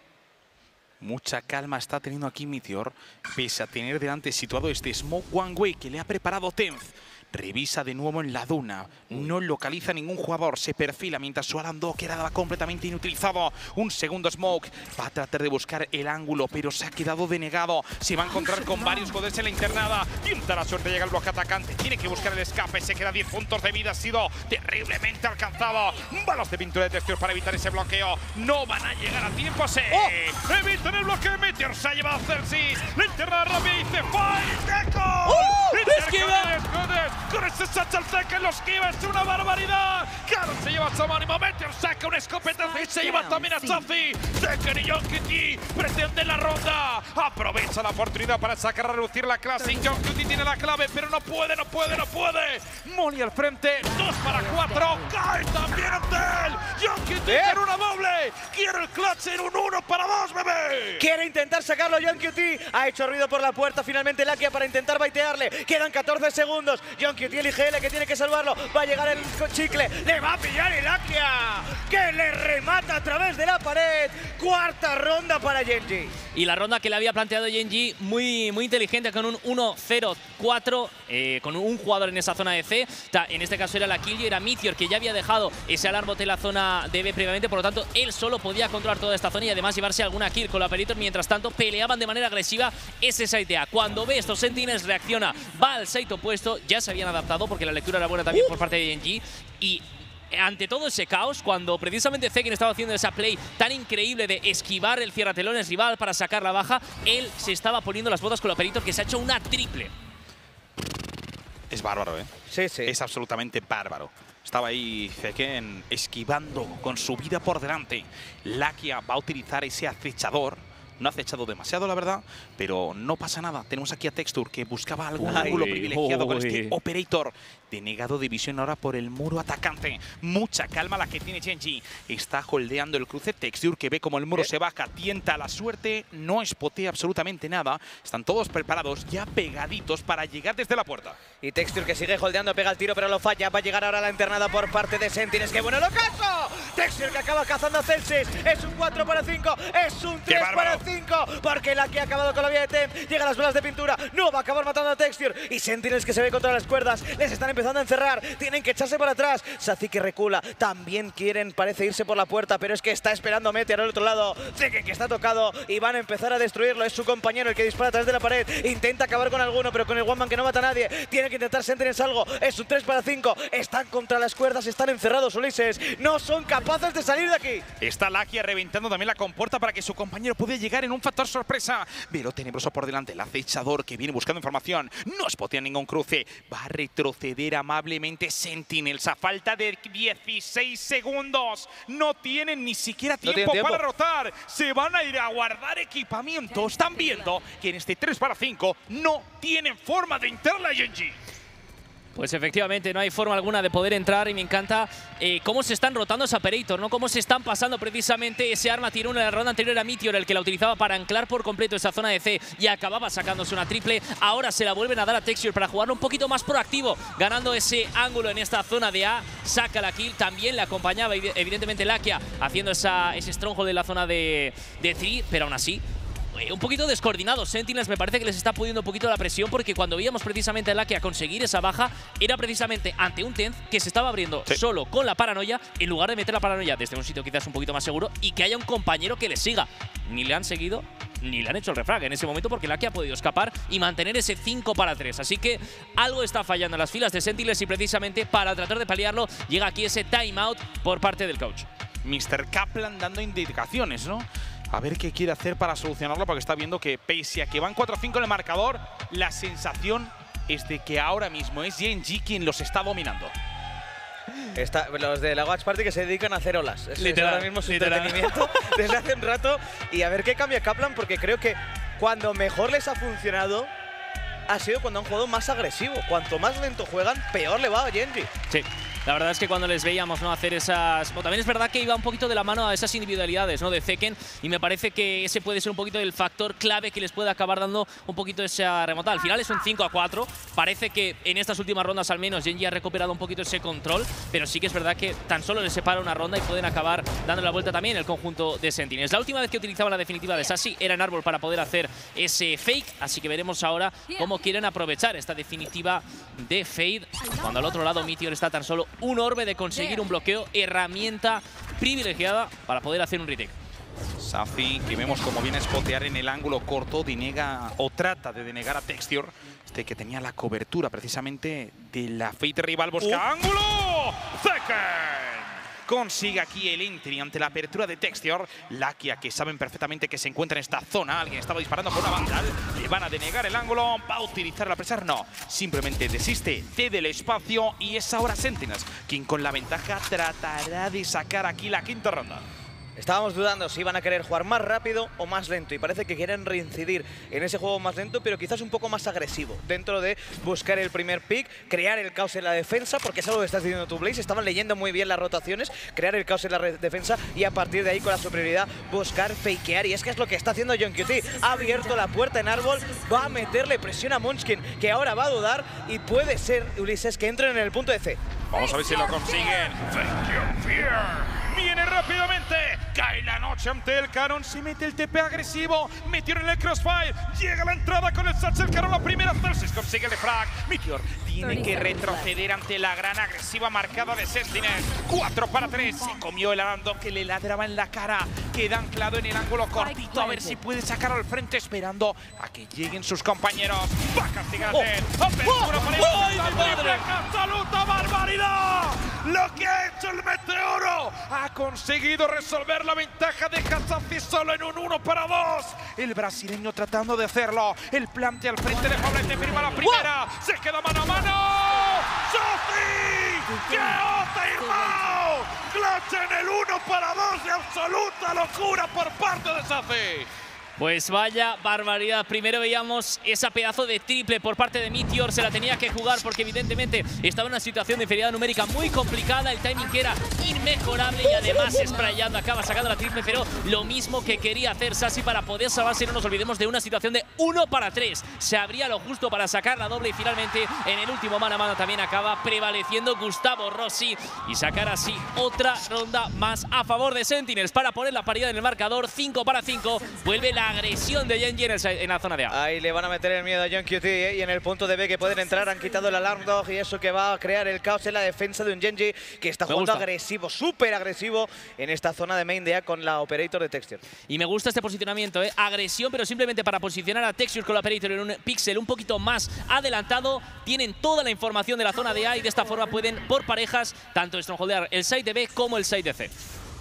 D: Mucha calma está teniendo aquí Meteor, pese a tener delante situado este Smoke One Way que le ha preparado Tenz. Revisa de nuevo en la duna. No localiza ningún jugador. Se perfila mientras su Arando quedaba completamente inutilizado. Un segundo smoke. Va a tratar de buscar el ángulo, pero se ha quedado denegado. Se va a encontrar con varios jugadores en la internada. Tienta la suerte, llega el bloque atacante. Tiene que buscar el escape. Se queda diez puntos de vida. Ha sido terriblemente alcanzado. Balas de pintura de Texture para evitar ese bloqueo. No van a llegar a tiempo. Sí. ¡Oh! Evitan el bloqueo de Meteor. Se ha llevado Celsius. La internada rápida y dice ¡Fight! ¡Deco! ¡Oh!
E: ¡Esquiva!
D: Con ese Satchel Tech en los esquiva. Es una barbaridad. Claro, se lleva a su homónimo. Meteor saca un escopetazo y se lleva también a Chazi. Tekken y Yonkity pretende la ronda. Aprovecha la oportunidad para sacar a reducir la Classic. Yonkity tiene la clave, pero no puede, no puede, no puede. Molly al frente. Dos para cuatro. Cae también ante él. Yonkity
F: ¿Eh?
D: quiere una doble. Quiere el clutch en un uno para dos, bebé.
F: Quiere intentar sacarlo Yonkity. Ha hecho ruido por la puerta finalmente Lakia para intentar baitearle. Quedan catorce segundos. Yonkity elige L que tiene que salvarlo. Va a llegar el chicle. Le va a pillar el Lakia. Que le remata a través de la pared. Cuarta ronda para Genji.
E: Y la ronda que le había planteado Genji, muy, muy inteligente, con un uno cero cuatro, eh, con un jugador en esa zona de C. En este caso era la Killjoy, era Meteor, que ya había dejado ese alarmote en la zona de B previamente. Por lo tanto, él solo podía controlar toda esta zona y además llevarse alguna kill con la Operator. Mientras tanto, peleaban de manera agresiva ese site A. Cuando ve estos Sentinels, reacciona, va al site opuesto. Ya se habían adaptado porque la lectura era buena también uh. por parte de Genji. Y ante todo ese caos, cuando precisamente Zekin estaba haciendo esa play tan increíble de esquivar el cierratelones rival para sacar la baja, él se estaba poniendo las botas con la Operator, que se ha hecho una triple.
D: Es bárbaro, ¿eh?
F: Sí, sí.
D: Es absolutamente bárbaro. Estaba ahí Zekin esquivando con su vida por delante. Lakia va a utilizar ese acechador. No ha acechado demasiado, la verdad, pero no pasa nada. Tenemos aquí a Texture, que buscaba algún
E: Ay,
D: ángulo privilegiado
E: uy.
D: con este Operator. Denegado de visión ahora por el muro atacante. Mucha calma la que tiene Genji. Está holdeando el cruce. Texture, que ve como el muro ¿Eh? se baja, tienta la suerte. No espotea absolutamente nada. Están todos preparados, ya pegaditos para llegar desde la puerta.
F: Y Texture, que sigue holdeando, pega el tiro, pero lo falla. Va a llegar ahora la internada por parte de Sentinels. ¡Qué bueno lo caso! Texture, que acaba cazando a Celsius. Es un cuatro para cinco. Es un tres para cinco. Porque la que ha acabado con la vía de Temp. Llega las bolas de pintura. No va a acabar matando a Texture. Y Sentinels, que se ve contra las cuerdas. Les están empezando a encerrar. Tienen que echarse para atrás. Sazi, que recula. También quieren, parece, irse por la puerta, pero es que está esperando a Meteor al otro lado. Zekin, que está tocado. Y van a empezar a destruirlo. Es su compañero el que dispara a través de la pared. Intenta acabar con alguno, pero con el one man que no mata a nadie. Tiene que intentar Sentinels algo. Es un tres para cinco. Están contra las cuerdas. Están encerrados, Ulises. No son capaces de salir de aquí.
D: Está Lakia reventando también la compuerta para que su compañero pueda llegar en un factor sorpresa. Velo tenebroso por delante. El acechador, que viene buscando información. No spotea ningún cruce. Va a retroceder amablemente Sentinels a falta de dieciséis segundos. No tienen ni siquiera tiempo, no tiempo para rotar. Se van a ir a guardar equipamiento. Están viendo que en este tres para cinco no tienen forma de entrar a Genji.
E: Pues efectivamente no hay forma alguna de poder entrar y me encanta eh, cómo se están rotando esa Operator, ¿no? Cómo se están pasando precisamente ese arma tirón. En la ronda anterior era Meteor el que la utilizaba para anclar por completo esa zona de C y acababa sacándose una triple. Ahora se la vuelven a dar a Texture para jugarlo un poquito más proactivo, ganando ese ángulo en esta zona de A. Saca la kill, también le acompañaba evidentemente Lakia haciendo esa, ese stronghold de la zona de tres, pero aún así un poquito descoordinados. Sentinels me parece que les está pudiendo un poquito la presión, porque cuando veíamos precisamente a Lakia conseguir esa baja era precisamente ante un Tenth que se estaba abriendo sí. solo con la paranoia, en lugar de meter la paranoia desde un sitio quizás un poquito más seguro y que haya un compañero que le siga. Ni le han seguido ni le han hecho el refrag en ese momento, porque Lakia ha podido escapar y mantener ese cinco para tres. Así que algo está fallando en las filas de Sentinels y precisamente para tratar de paliarlo llega aquí ese timeout por parte del coach.
D: mister Kaplan dando indicaciones, ¿no? A ver qué quiere hacer para solucionarlo, porque está viendo que pese a que van cuatro cinco en el marcador, la sensación es de que ahora mismo es Genji quien los está dominando.
F: Está, los de la Watch Party que se dedican a hacer olas. Es,
E: literal,
F: es ahora mismo su
E: literal.
F: entretenimiento desde hace un rato. Y a ver qué cambia Kaplan, porque creo que cuando mejor les ha funcionado ha sido cuando han jugado más agresivo. Cuanto más lento juegan, peor le va a Genji.
E: Sí. La verdad es que cuando les veíamos, ¿no?, hacer esas... Bueno, también es verdad que iba un poquito de la mano a esas individualidades, ¿no?, de Zekken, y me parece que ese puede ser un poquito el factor clave que les puede acabar dando un poquito esa remontada. Al final es un cinco a cuatro. Parece que en estas últimas rondas al menos Gen G ha recuperado un poquito ese control, pero sí que es verdad que tan solo les separa una ronda y pueden acabar dando la vuelta también el conjunto de Sentinels. La última vez que utilizaban la definitiva de Sashi era en árbol para poder hacer ese fake, así que veremos ahora cómo quieren aprovechar esta definitiva de Fade, cuando al otro lado Meteor está tan solo un orbe de conseguir un bloqueo, herramienta privilegiada para poder hacer un retake.
D: Safi, que vemos como viene a spotear en el ángulo corto, deniega o trata de denegar a Texture, este que tenía la cobertura precisamente de la Fate rival. Busca uh. ángulo. Zekken consigue aquí el entry ante la apertura de Texture. Lakia, que saben perfectamente que se encuentra en esta zona. Alguien estaba disparando con una Vandal. Le van a denegar el ángulo. Va a utilizar la presa. No, simplemente desiste, cede el espacio y es ahora Sentinels quien con la ventaja tratará de sacar aquí la quinta ronda.
F: Estábamos dudando si iban a querer jugar más rápido o más lento y parece que quieren reincidir en ese juego más lento, pero quizás un poco más agresivo dentro de buscar el primer pick, crear el caos en la defensa, porque es algo que estás diciendo tú, Blaze. Estaban leyendo muy bien las rotaciones, crear el caos en la defensa y a partir de ahí con la superioridad buscar fakear, y es que es lo que está haciendo JohnQT. Ha abierto la puerta en árbol, va a meterle presión a Munchkin, que ahora va a dudar y puede ser, Ulises, que entren en el punto de C.
D: Vamos a ver si lo consiguen. Viene rápidamente, cae la noche ante el Canon, se mete el T P agresivo, Meteor en el crossfire, llega la entrada con el Satchel Canon, la primera, Celsius consigue el frag. Meteor tiene que retroceder ante la gran agresiva marcada de Sentinels. cuatro para tres, se comió el Arando que le ladraba en la cara, queda anclado en el ángulo cortito, a ver si puede sacar al frente esperando a que lleguen sus compañeros. Va a castigar a Ted, apertura para el absoluta barbaridad. Lo que ha hecho el Meteoro, ha conseguido resolver la ventaja de Hasafi solo en un uno para dos. El brasileño tratando de hacerlo. El plante al frente de Fablete, firma la primera. Se queda mano a mano. ¡Sofi! ¡Qué otra, hermano! Clutch en el uno para dos de absoluta locura por parte de Safi.
E: Pues vaya barbaridad. Primero veíamos esa pedazo de triple por parte de Meteor. Se la tenía que jugar porque evidentemente estaba en una situación de inferioridad numérica muy complicada. El timing que era inmejorable y además sprayando acaba sacando la triple, pero lo mismo que quería hacer Sashi para poder salvarse. No nos olvidemos de una situación de uno para tres. Se abría lo justo para sacar la doble y finalmente en el último mano a mano también acaba prevaleciendo Gustavo Rossi y sacar así otra ronda más a favor de Sentinels para poner la paridad en el marcador. cinco para cinco. Vuelve la agresión de Gen G en, en la zona de A.
F: Ahí le van a meter el miedo a JohnQT, ¿eh? Y en el punto de B que pueden entrar han quitado el alarm dog y eso que va a crear el caos en la defensa de un Gen G que está
E: Me
F: jugando
E: gusta.
F: agresivo, súper agresivo en esta zona de main de A con la operator de Texture.
E: Y me gusta este posicionamiento, ¿eh? Agresión, pero simplemente para posicionar a Texture con la operator en un píxel un poquito más adelantado. Tienen toda la información de la zona de A y de esta forma pueden, por parejas, tanto strongholdear el side de B como el side de C.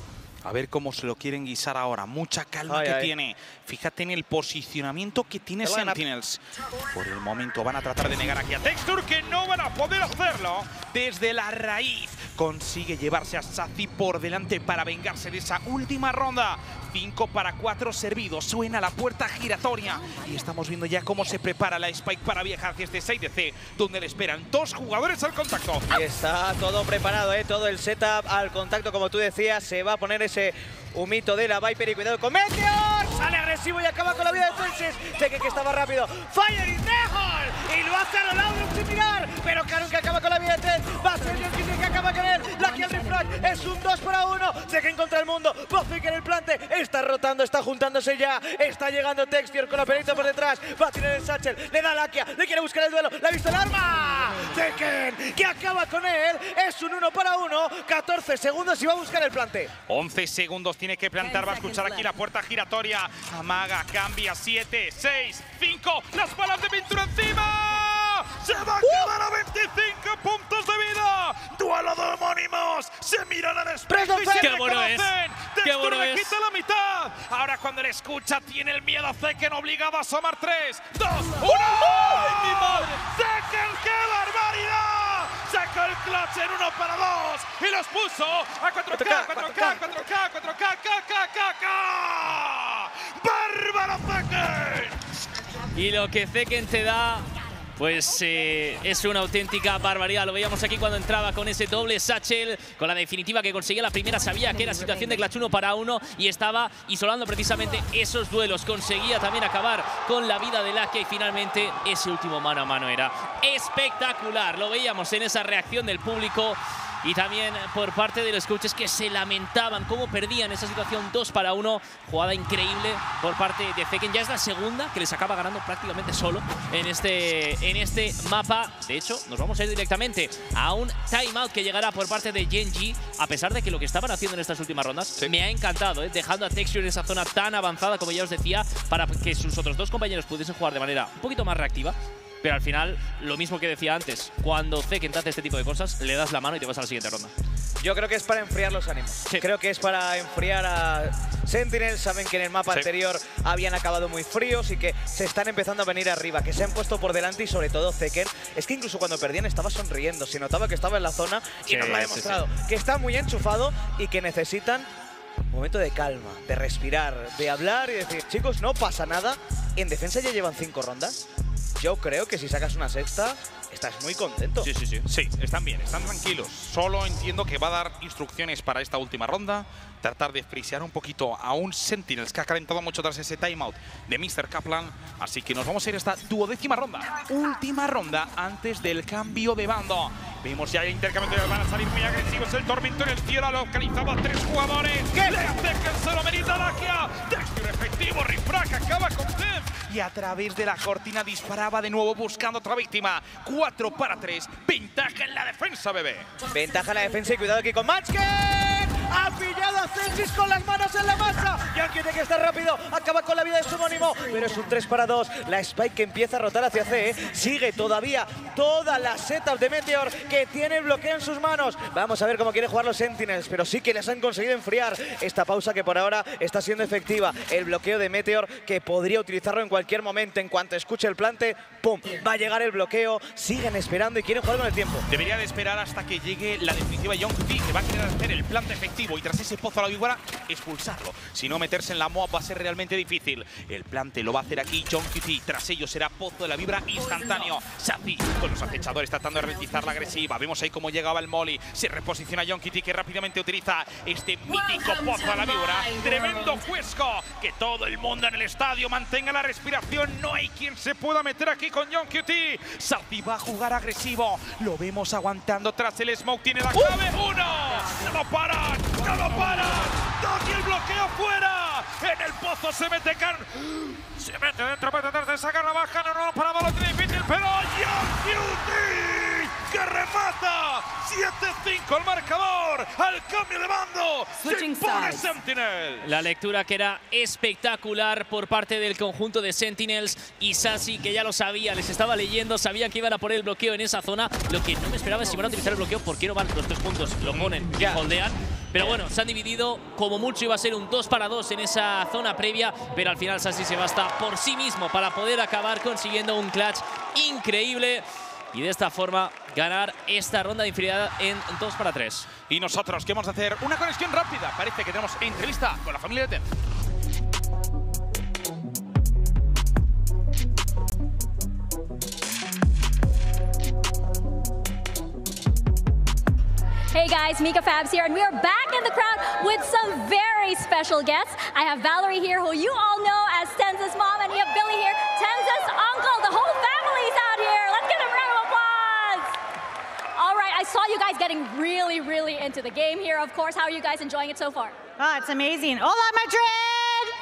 D: A ver cómo se lo quieren guisar ahora. Mucha calma
F: ay,
D: que
F: ay.
D: tiene. Fíjate en el posicionamiento que tiene Sentinels. Por el momento van a tratar de negar aquí a Texture, que no van a poder hacerlo. Desde la raíz consigue llevarse a Safi por delante para vengarse de esa última ronda. cinco para cuatro servidos. Suena la puerta giratoria. Y estamos viendo ya cómo se prepara la Spike para viajar hacia este seis de C, donde le esperan dos jugadores al contacto.
F: Y está todo preparado, ¿eh? Todo el setup al contacto, como tú decías. Se va a poner ese humito de la Viper y cuidado con Meteor. Sale agresivo y acaba con la vida de Celsius. Tekken que estaba rápido. Fire in the hole. Y lo hace a lo largo sin mirar. Pero Karun que acaba con la vida de Ted. Va a ser JohnQT que acaba con él. La kill refrag es un dos para uno. Tekken contra el mundo. Bofik en el plante. Está rotando, está juntándose ya. Está llegando Texture con la perita por detrás. Va a tirar el Satchel. Le da Lakia. Le quiere buscar el duelo. Le ha visto el arma. Tekken que acaba con él. Es un uno para uno. catorce segundos y va a buscar el plante.
D: once segundos tiene que plantar. Va a escuchar aquí la puerta giratoria. Amaga, cambia. siete, seis, cinco. Las balas de pintura encima. Se va a quedar a veinticinco puntos de vida. Duelo de homónimos. Se miran al espejo y se
E: ¡Qué bueno es!
D: reconocen.
E: ¡Qué
D: Texture
E: bueno
D: le
E: es!
D: quita la mitad. Ahora cuando le escucha tiene el miedo a Zekken, obligado a asomar. tres, dos, uno. ¡Ay, mi madre! ¡Zekken, qué barbaridad! Sacó el clutch en uno para dos y los puso a cuatro K, cuatro K, cuatro K, cuatro K, K, K, K, K. ¡Bárbaro Zekken!
E: Y lo que Zekken te da, Pues eh, es una auténtica barbaridad. Lo veíamos aquí cuando entraba con ese doble satchel, con la definitiva que conseguía la primera. Sabía que era situación de clutch uno para uno y estaba isolando precisamente esos duelos. Conseguía también acabar con la vida de Lakia y finalmente ese último mano a mano era espectacular. Lo veíamos en esa reacción del público. Y también por parte de los coaches que se lamentaban cómo perdían esa situación dos para uno. Jugada increíble por parte de Zekken. Ya es la segunda que les acaba ganando prácticamente solo en este, en este mapa. De hecho, nos vamos a ir directamente a un timeout que llegará por parte de Gen.G. A pesar de que lo que estaban haciendo en estas últimas rondas sí. me ha encantado, ¿eh? Dejando a Texture en esa zona tan avanzada, como ya os decía, para que sus otros dos compañeros pudiesen jugar de manera un poquito más reactiva. Pero al final, lo mismo que decía antes, cuando Zekken te hace este tipo de cosas, le das la mano y te vas a la siguiente ronda.
F: Yo creo que es para enfriar los ánimos. Sí. Creo que es para enfriar a Sentinels. Saben que en el mapa sí. anterior habían acabado muy fríos y que se están empezando a venir arriba, que se han puesto por delante y sobre todo Zekken. Es que incluso cuando perdían estaba sonriendo, se notaba que estaba en la zona y sí, nos lo ha demostrado. Sí, sí. Que está muy enchufado y que necesitan un momento de calma, de respirar, de hablar y decir, chicos, no pasa nada. En defensa ya llevan cinco rondas. Yo creo que si sacas una sexta, estás muy contento.
D: Sí, sí, sí. Sí, están bien, están tranquilos. Solo entiendo que va a dar instrucciones para esta última ronda. Tratar de frisear un poquito a un Sentinels que ha calentado mucho tras ese timeout de mister Kaplan. Así que nos vamos a ir a esta duodécima ronda. Última ronda antes del cambio de bando. Vemos ya el intercambio, van a salir muy agresivos. El tormento en el cielo ha localizado a tres jugadores. ¿Qué? Le Zekken se lo merita Lakia. Texture efectivo, Rifrak acaba con Dev. Y a través de la cortina disparaba de nuevo buscando otra víctima. cuatro para tres. Ventaja en la defensa, bebé.
F: Ventaja en la defensa y cuidado aquí con Matchken. Ha pillado a Censis con las manos en la masa. Yankee tiene que estar rápido. Acaba con la vida de su homónimo. Pero es un tres para dos. La Spike que empieza a rotar hacia C. ¿eh? Sigue todavía toda la setup de Meteor que tiene el bloqueo en sus manos. Vamos a ver cómo quiere jugar los Sentinels. Pero sí que les han conseguido enfriar esta pausa que por ahora está siendo efectiva. El bloqueo de Meteor que podría utilizarlo en cualquier momento. En cuanto escuche el plante, ¡pum! Va a llegar el bloqueo. Siguen esperando y quieren jugar con el tiempo.
D: Debería de esperar hasta que llegue la definitiva Young-T, que va a querer hacer el plante efectivo y tras ese pozo a la víbora expulsarlo. Si no, meterse en la M O A B va a ser realmente difícil. El plante lo va a hacer aquí Young-T. Tras ello será pozo de la víbora instantáneo. Sazi con los acechadores tratando de ralentizar la agresiva. Vemos ahí cómo llegaba el molly. Se reposiciona Young-T que rápidamente utiliza este mítico pozo a la víbora. Tremendo Cuesco. Que todo el mundo en el estadio mantenga la respiración. No hay quien se pueda meter aquí con Young-T. Sazi va a jugar agresivo. Lo vemos aguantando tras el smoke. Tiene la clave. ¡Uno! ¡No lo paran! ¡No lo paran! ¡Doki el bloqueo fuera! En el pozo se mete Karn. Se mete dentro para tratar de sacar la baja. No, no, para lo tiene difícil, pero Young-T que remata. siete cinco el marcador. Al cambio de bando. Se impone Sentinels.
E: La lectura que era espectacular por parte del conjunto de Sentinels y Sazi, que ya lo sabía, les estaba leyendo, sabían que iban a poner el bloqueo en esa zona. Lo que no me esperaba es si van a utilizar el bloqueo, ¿por qué no van los tres puntos? Lo ponen y holdean. Pero bueno, se han dividido, como mucho iba a ser un dos para dos en esa zona previa, pero al final Sazi se basta por sí mismo para poder acabar consiguiendo un clutch increíble y de esta forma ganar esta ronda de inferioridad en dos para tres.
D: Y nosotros que vamos a hacer una conexión rápida. Parece que tenemos entrevista con la familia de T E N.
G: Hey guys, Mika Fabs here, and we are back in the crowd with some very special guests. I have Valerie here, who you all know as Tenza's mom, and we have Billy here, Tenza's uncle. The whole family's out here. Let's give them a round of applause. All right, I saw you guys getting really, really into the game here, of course. How are you guys enjoying it so far?
H: Oh, it's amazing. Hola, Madrid!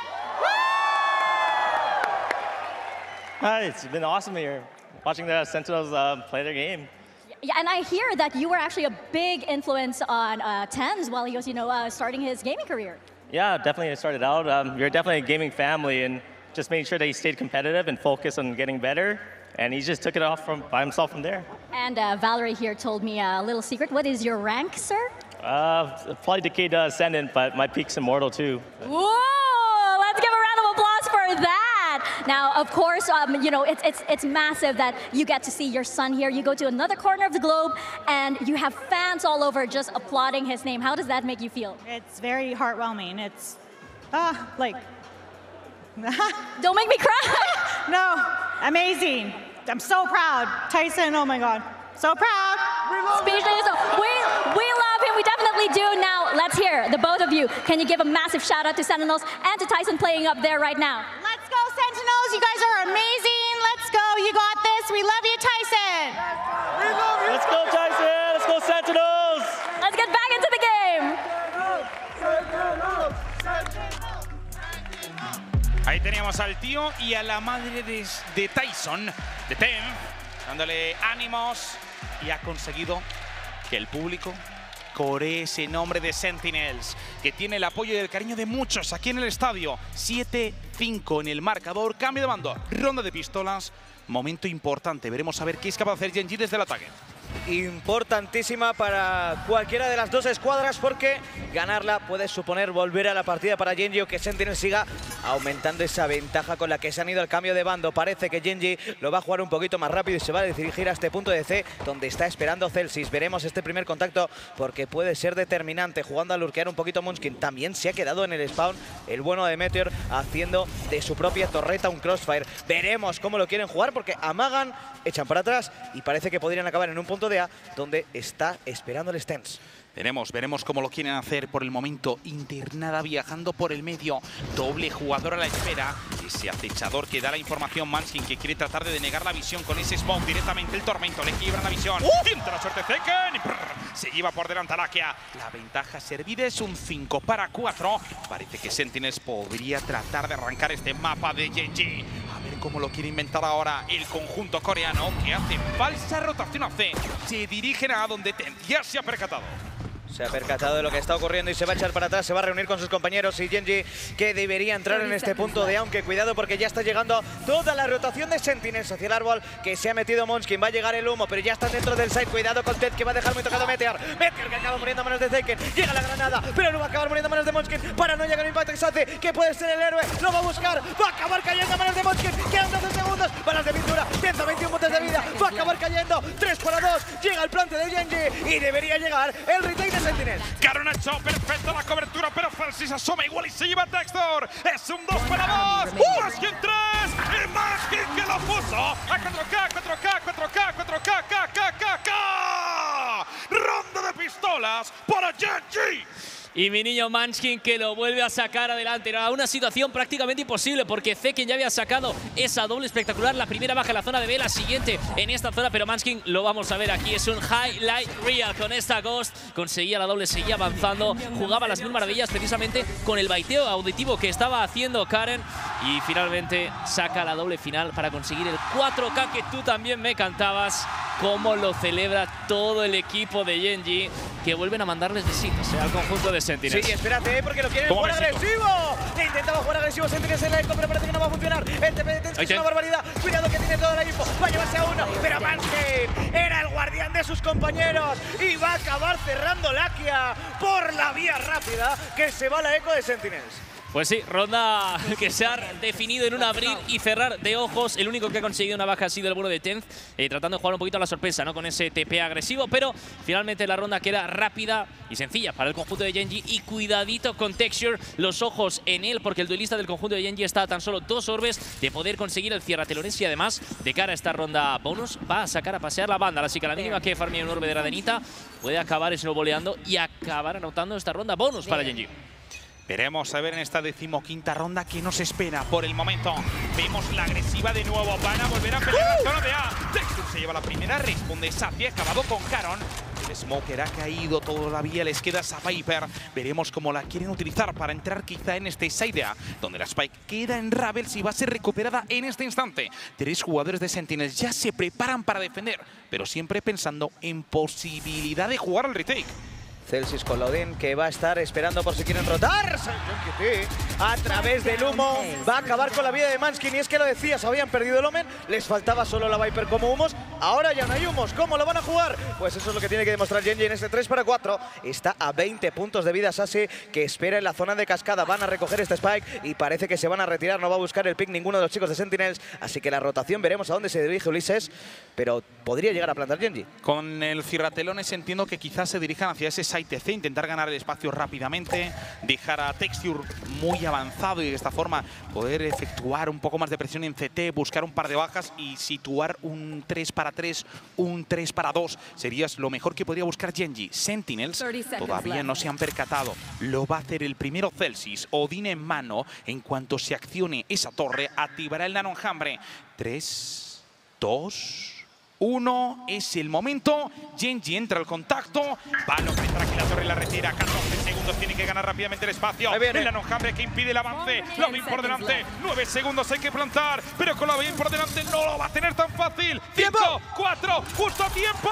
I: Hi, it's been awesome here, watching the Sentinels uh, play their game.
G: Yeah, and I hear that you were actually a big influence on uh, Tenz while he was, you know, uh, starting his gaming career.
I: Yeah, definitely started out. Um, we were definitely a gaming family and just made sure that he stayed competitive and focused on getting better. And he just took it off from, by himself from there.
G: And uh, Valerie here told me a little secret. What is your rank, sir?
I: Uh, probably Decade uh, Ascendant, but my peak's Immortal too.
G: Whoa! Let's give a round of applause for that. Now, of course, um, you know, it's, it's, it's massive that you get to see your son here. You go to another corner of the globe, and you have fans all over just applauding his name. How does that make you feel?
H: It's very heartwarming. It's, ah, uh, like...
G: Don't make me cry!
H: No, amazing. I'm so proud. Tyson, oh my God. So proud.
G: Speechless. We, we love him. We definitely do. Now, let's hear the both of you. Can you give a massive shout out to Sentinels and to Tyson playing up there right now?
H: Let's go, Sentinels. You guys are amazing. Let's go. You got this. We love you, Tyson.
I: We love you. Let's go, Tyson. Let's go, Sentinels.
G: Let's get back into the game.
D: Ahí teníamos al tío y a la madre de, de Tyson, de Tem, dándole ánimos, y ha conseguido que el público coree ese nombre de Sentinels, que tiene el apoyo y el cariño de muchos aquí en el estadio. siete cinco en el marcador, cambio de bando, ronda de pistolas, momento importante. Veremos a ver qué es capaz de hacer Gen G desde el ataque.
F: Importantísima para cualquiera de las dos escuadras, porque ganarla puede suponer volver a la partida para Gen G o que Sentinel siga aumentando esa ventaja con la que se han ido al cambio de bando. Parece que Gen G lo va a jugar un poquito más rápido y se va a dirigir a este punto de C donde está esperando Celsius. Veremos este primer contacto porque puede ser determinante. Jugando a lurkear un poquito Munchkin, también se ha quedado en el spawn el bueno de Meteor, haciendo de su propia torreta un crossfire. Veremos cómo lo quieren jugar porque amagan, echan para atrás y parece que podrían acabar en un punto de A donde está esperando el Stens.
D: Veremos, veremos cómo lo quieren hacer por el momento. Internada viajando por el medio. Doble jugador a la espera. Ese acechador que da la información. Munchkin que quiere tratar de denegar la visión con ese smoke. Directamente el tormento. Le quiebran la visión. ¡Uh! Tienta la suerte Zeken. Y prrr, se lleva por delante a Lakia. La ventaja servida es un cinco para cuatro. Parece que Sentinels podría tratar de arrancar este mapa de Gen G. A ver cómo lo quiere inventar ahora el conjunto coreano, que hace falsa rotación a C. Se dirigen a donde Ten ya se ha percatado.
F: Se ha percatado de lo que está ocurriendo y se va a echar para atrás, se va a reunir con sus compañeros y Gen G, que debería entrar en este punto de A, aunque cuidado porque ya está llegando toda la rotación de Sentinels hacia el árbol, que se ha metido Munchkin. Va a llegar el humo, pero ya están dentro del site. Cuidado con Ted, que va a dejar muy tocado Meteor. Meteor que acaba muriendo a manos de Zeken. Llega la granada, pero no va a acabar muriendo a manos de Munchkin. Paranoia con Impact Exace, que puede ser el héroe. Lo va a buscar, va a acabar cayendo a manos de Munchkin. Quedan doce segundos, balas de pintura, ciento veintiuno puntos de vida. Va a acabar cayendo, tres para dos. Llega el plante de Gen G y debería llegar el retake de Sentinels.
D: Caron ha hecho perfecta la cobertura, pero Francis asoma igual y se lleva a Dexter. Es un dos para dos. ¡Uh! Munchkin tres. Y Munchkin que lo puso a cuatro K, cuatro K, cuatro K, cuatro K, K, K, K, K. Ronda de pistolas para Gen G.
E: Y mi niño Munchkin que lo vuelve a sacar adelante. Era una situación prácticamente imposible porque Zeken ya había sacado esa doble espectacular. La primera baja en la zona de B, la siguiente en esta zona. Pero Munchkin lo vamos a ver aquí. Es un highlight real con esta Ghost. Conseguía la doble, seguía avanzando. Jugaba las mil maravillas precisamente con el baiteo auditivo que estaba haciendo Karen. Y finalmente saca la doble final para conseguir el cuatro K que tú también me cantabas. Cómo lo celebra todo el equipo de Gen G, que vuelven a mandarles besitos ¿eh? al conjunto de Sentinels.
F: Sí, espérate, porque lo quieren jugar agresivo. Intentaba jugar agresivo Sentinels en la eco, pero parece que no va a funcionar. El T P de Tens es una barbaridad. Cuidado que tiene toda la info. Va a llevarse a uno, pero Munchkin era el guardián de sus compañeros y va a acabar cerrando Lakia por la vía rápida, que se va la eco de Sentinels.
E: Pues sí, ronda que se ha definido en un abrir y cerrar de ojos. El único que ha conseguido una baja ha sido el bueno de Tenth, eh, tratando de jugar un poquito a la sorpresa, ¿no? Con ese T P agresivo, pero finalmente la ronda queda rápida y sencilla para el conjunto de Gen G. Y cuidadito con Texture, los ojos en él, porque el duelista del conjunto de Gen G está a tan solo dos orbes de poder conseguir el cierratelones y además, de cara a esta ronda bonus, va a sacar a pasear la banda. Así que a la mínima que farmee un orbe de Radenita, puede acabar snowboleando y acabar anotando esta ronda bonus para Gen G.
D: Veremos a ver en esta decimoquinta ronda qué nos espera. Por el momento vemos la agresiva de nuevo. Van a volver a pelear la zona de A. Dexter se lleva la primera, responde Safi, acabado con Caron. El Smoker ha caído todavía, les queda esa Viper. Veremos cómo la quieren utilizar para entrar quizá en este side A, donde la Spike queda en Ravels y va a ser recuperada en este instante. Tres jugadores de Sentinels ya se preparan para defender, pero siempre pensando en posibilidad de jugar al retake.
F: Celsius con Laudin, que va a estar esperando por si quieren rotar. A través del humo va a acabar con la vida de Munchkin. Y es que lo decías, habían perdido el Omen, les faltaba solo la Viper como humos. Ahora ya no hay humos. ¿Cómo lo van a jugar? Pues eso es lo que tiene que demostrar Gen G en este tres para cuatro. Está a veinte puntos de vida Sassy, que espera en la zona de cascada. Van a recoger este Spike y parece que se van a retirar. No va a buscar el pick ninguno de los chicos de Sentinels. Así que la rotación, veremos a dónde se dirige Ulises. Pero podría llegar a plantar Gen G.
D: Con el Cirratelones entiendo que quizás se dirijan hacia ese side site de C, intentar ganar el espacio rápidamente, dejar a Texture muy avanzado y de esta forma poder efectuar un poco más de presión en C T, buscar un par de bajas y situar un tres para tres, un tres para dos. Sería lo mejor que podría buscar Genji. Sentinels todavía no se han percatado. Lo va a hacer el primero Celsius. Odin en mano. En cuanto se accione esa torre, activará el nano enjambre. tres, dos, uno. Es el momento. Genji entra al contacto. Balón entra aquí la torre y la retira. catorce segundos. Tiene que ganar rápidamente el espacio. El nano enjambre que impide el avance. La bien por delante. nueve segundos hay que plantar. Pero con la bien por delante no lo va a tener tan fácil. cinco, cuatro, justo a tiempo.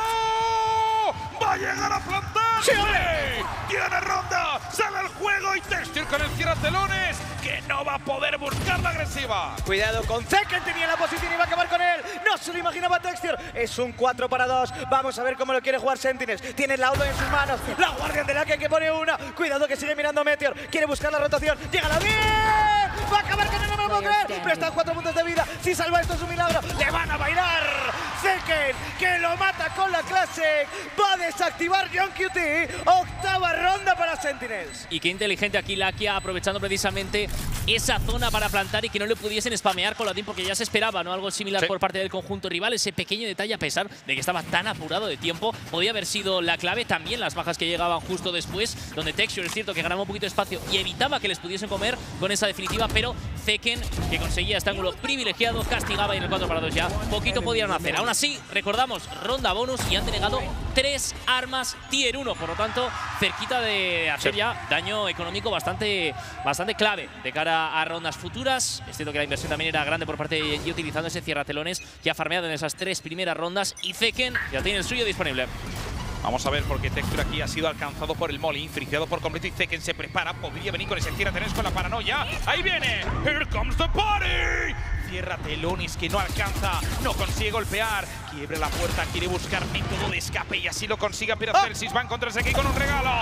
D: ¡Va a llegar a plantar! ¡Sí! ¡Tiene ronda! ¡Sale al juego! Y Texture con el cierratelones, que no va a poder buscar la agresiva.
F: Cuidado con Zeken, tenía la posición y va a acabar con él. No se lo imaginaba Texture. Es un cuatro para dos. Vamos a ver cómo lo quiere jugar Sentinels. Tiene el laudo en sus manos. La guardian de la que pone una. Cuidado que sigue mirando Meteor. Quiere buscar la rotación. Llega la bien. Va a acabar con él, no me lo puedo creer. Pero está a cuatro puntos de vida. Si salva esto es un milagro. Le van a bailar. Zeken, que lo mata con la Classic. Va a desactivar John Q T. Octava ronda para Sentinels.
E: Y qué inteligente aquí Lakia, aprovechando precisamente esa zona para plantar y que no le pudiesen spamear con la team, porque ya se esperaba, ¿no? Algo similar sí. por parte del conjunto rival. Ese pequeño detalle, a pesar de que estaba tan apurado de tiempo, podía haber sido la clave. También las bajas que llegaban justo después, donde Texture es cierto que ganaba un poquito de espacio y evitaba que les pudiesen comer con esa definitiva, pero Zeken, que conseguía este ángulo privilegiado, castigaba y en el cuatro para dos ya poquito podían hacer. Aún así, recordamos, ronda bonus y han denegado tres armas tier uno, por lo tanto, cerquita de hacer sí. ya daño económico bastante, bastante clave de cara a rondas futuras. Es cierto que la inversión también era grande por parte de Genji, utilizando ese cierratelones que ha farmeado en esas tres primeras rondas, y Zeken ya tiene el suyo disponible.
D: Vamos a ver, porque Texture aquí ha sido alcanzado por el Molly, friciado por completo, y Zeken se prepara. Podría venir con ese tierratelones con la paranoia. ¡Ahí viene! ¡Here comes the party! Cierra telones que no alcanza, no consigue golpear, quiebra la puerta, quiere buscar método de escape y así lo consigue, pero Celsius va a encontrarse aquí con un regalo.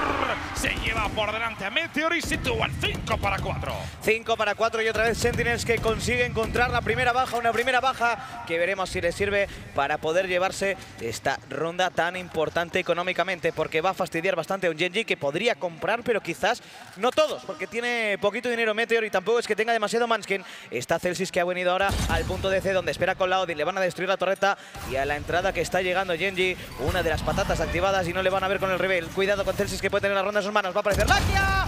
D: Se lleva por delante a Meteor y sitúan cinco para cuatro.
F: cinco para cuatro y otra vez Sentinels que consigue encontrar la primera baja, una primera baja que veremos si le sirve para poder llevarse esta ronda tan importante económicamente, porque va a fastidiar bastante a un Genji que podría comprar, pero quizás no todos, porque tiene poquito dinero Meteor y tampoco es que tenga demasiado manskin. Está Celsius que ha venido ahora al punto de C, donde espera con la Odin, le van a destruir la torreta y a la entrada que está llegando Genji, una de las patatas activadas y no le van a ver con el reveal. Cuidado con Celsius que puede tener la ronda en sus manos, va a aparecer Lakia,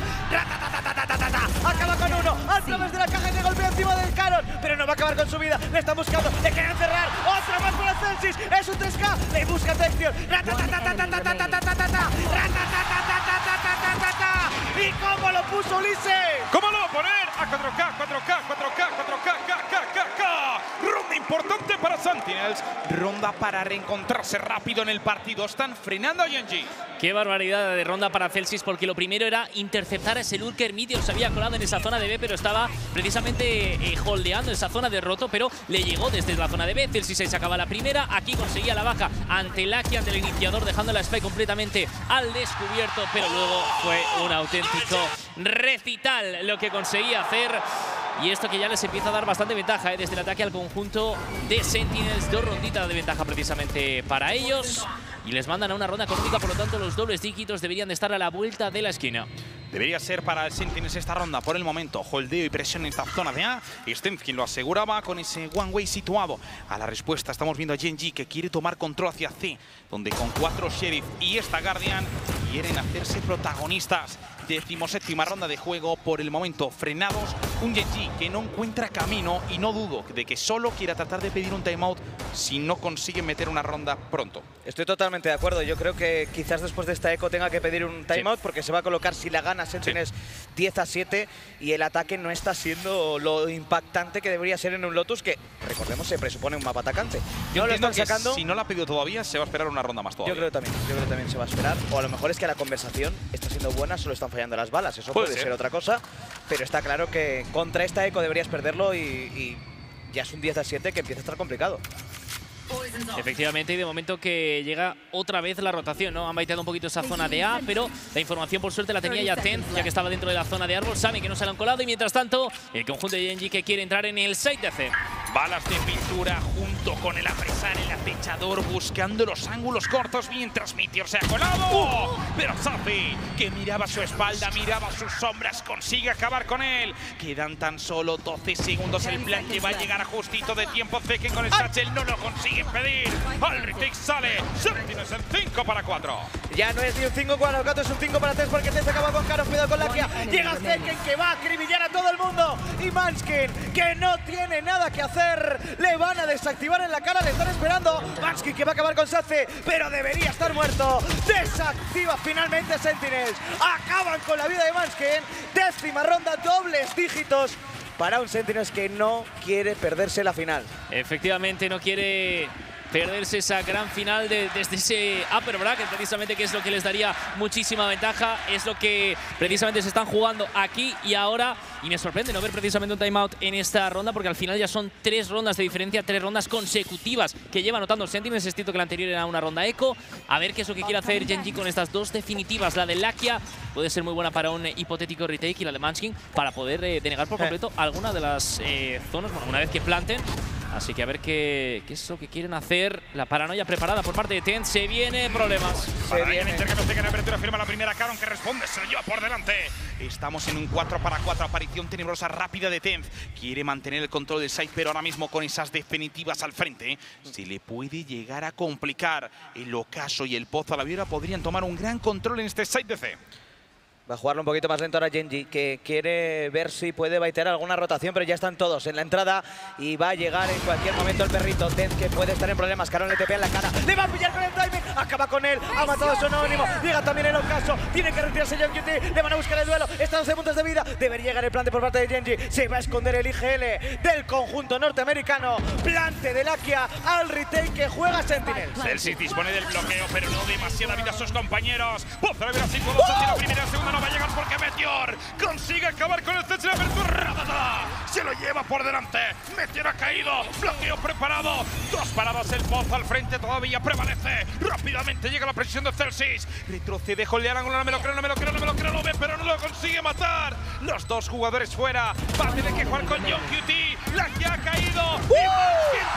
F: acaba con uno, al través de la caja que golpea encima del Canon, pero no va a acabar con su vida, le están buscando, le quieren cerrar, otra más para Celsius, es un tres K, le busca Texture, y cómo lo puso Ulises.
D: ¿Cómo lo va a poner? A cuatro K, cuatro K, cuatro K, cuatro K, K, K, K, K. Ronda importante para Sentinels. Ronda para reencontrarse rápido en el partido. Están frenando a Genji.
E: Qué barbaridad de ronda para Celsius, porque lo primero era interceptar a ese Lurker. Meteor se había colado en esa zona de B, pero estaba precisamente eh, holdeando esa zona de roto, pero le llegó desde la zona de B. Celsius se sacaba la primera. Aquí conseguía la baja ante Lakia, ante el iniciador, dejando la spike completamente al descubierto, pero luego fue un auténtico recital lo que conseguía hacer. Y esto que ya les empieza a dar bastante ventaja, ¿eh? Desde el ataque al conjunto de Sentinels. Dos ronditas de ventaja precisamente para ellos. Y les mandan a una ronda económica, por lo tanto los dobles dígitos deberían de estar a la vuelta de la esquina.
D: Debería ser para el Sentinels esta ronda por el momento. Holdeo y presión en esta zona de A. Stenz quien lo aseguraba con ese one way situado. A la respuesta estamos viendo a Genji que quiere tomar control hacia C, donde con cuatro Sheriff y esta Guardian quieren hacerse protagonistas. Decimoséptima ronda de juego, por el momento frenados. Un Genji que no encuentra camino y no dudo de que solo quiera tratar de pedir un timeout si no consigue meter una ronda pronto.
F: Estoy totalmente de acuerdo. Yo creo que quizás después de esta eco tenga que pedir un timeout, sí, porque se va a colocar, si la gana Sentinels, sí, diez a siete y el ataque no está siendo lo impactante que debería ser en un Lotus, que recordemos se presupone un mapa atacante.
D: Yo
F: no lo
D: están
F: están sacando.
D: Si no la ha pedido todavía, se va a esperar una ronda más todavía.
F: Yo creo también, yo creo que también se va a esperar. O a lo mejor es que la conversación está siendo buena, solo están fallando las balas. Eso puede, puede ser. ser otra cosa, pero está claro que contra esta eco deberías perderlo y, y ya es un diez a siete que empieza a estar complicado.
E: Efectivamente, y de momento que llega otra vez la rotación, ¿no? Han baiteado un poquito esa zona de A, pero la información por suerte la tenía ya Ten, ya que estaba dentro de la zona de árbol. Saben que no se la han colado y mientras tanto el conjunto de Genji que quiere entrar en el site de C.
D: Balas de pintura junto con el apresar, el acechador, buscando los ángulos cortos mientras Meteor se ha colado. Uh, Pero Safi, que miraba su espalda, miraba sus sombras, consigue acabar con él. Quedan tan solo doce segundos. El plan que va a llegar a justito de tiempo. Zeken con el Satchel no lo consigue impedir. Al retake sale. Sentinels en cinco para cuatro.
F: Ya no es ni un cinco para cuatro, es un cinco para tres porque Tez acaba con Karos. Cuidado con Lakia. Llega Zeken que va a acribillar a todo el mundo. Y Manskin, que no tiene nada que hacer. Le van a desactivar en la cara, le están esperando. Manskin que va a acabar con Sace, pero debería estar muerto. Desactiva finalmente Sentinels. Acaban con la vida de Manskin. Décima ronda, dobles dígitos para un Sentinels que no quiere perderse la final.
E: Efectivamente, no quiere perderse esa gran final de, desde ese upper bracket, precisamente, que es lo que les daría muchísima ventaja. Es lo que precisamente se están jugando aquí y ahora. Y me sorprende no ver precisamente un timeout en esta ronda, porque al final ya son tres rondas de diferencia, tres rondas consecutivas que lleva anotando Sentinels. Es cierto que la anterior era una ronda eco. A ver qué es lo que quiere hacer Gen G con estas dos definitivas. La de Lakia puede ser muy buena para un hipotético retake y la de Manskin para poder eh, denegar por completo alguna de las eh, zonas, bueno, una vez que planten. Así que a ver qué, qué es lo que quieren hacer. La paranoia preparada por parte de Ten. Se viene problemas.
D: Se viene. Intercambio de en apertura, firma la primera. Caron que responde, se lo lleva por delante. Estamos en un cuatro para cuatro. Aparición tenebrosa rápida de Tenz. Quiere mantener el control del site, pero ahora mismo con esas definitivas al frente se le puede llegar a complicar. El ocaso y el pozo a la vibra podrían tomar un gran control en este site de C.
F: Va a jugarlo un poquito más lento ahora Gen G, que quiere ver si puede baitear alguna rotación, pero ya están todos en la entrada y va a llegar en cualquier momento el perrito. Tenz que puede estar en problemas, Caron le tepea en la cara, le va a pillar con el timing, acaba con él, ha matado a su anónimo, llega también el ocaso, tiene que retirarse Young Cutie, le van a buscar el duelo, está a doce puntos de vida, debería llegar el plante por parte de Gen G, se va a esconder el I G L del conjunto norteamericano, plante de Lakia al retake que juega Sentinels.
D: Celsius dispone del bloqueo, pero no demasiada vida a sus compañeros. Pozo la vida cinco dos, la primera, segunda no va a llegar porque Meteor consigue acabar con el Celsius de apertura. Se lo lleva por delante. Meteor ha caído. Bloqueo preparado. Dos paradas. El Pozo al frente todavía prevalece. Rápidamente llega la precisión de Celsius. Retrocede, holdear ángulo. No me lo creo, no me lo creo, no me lo creo. Lo ve, pero no lo consigue matar. Los dos jugadores fuera. Va a tener que jugar con Young Cutie. La que ha caído. ¡Uh! Y Manskin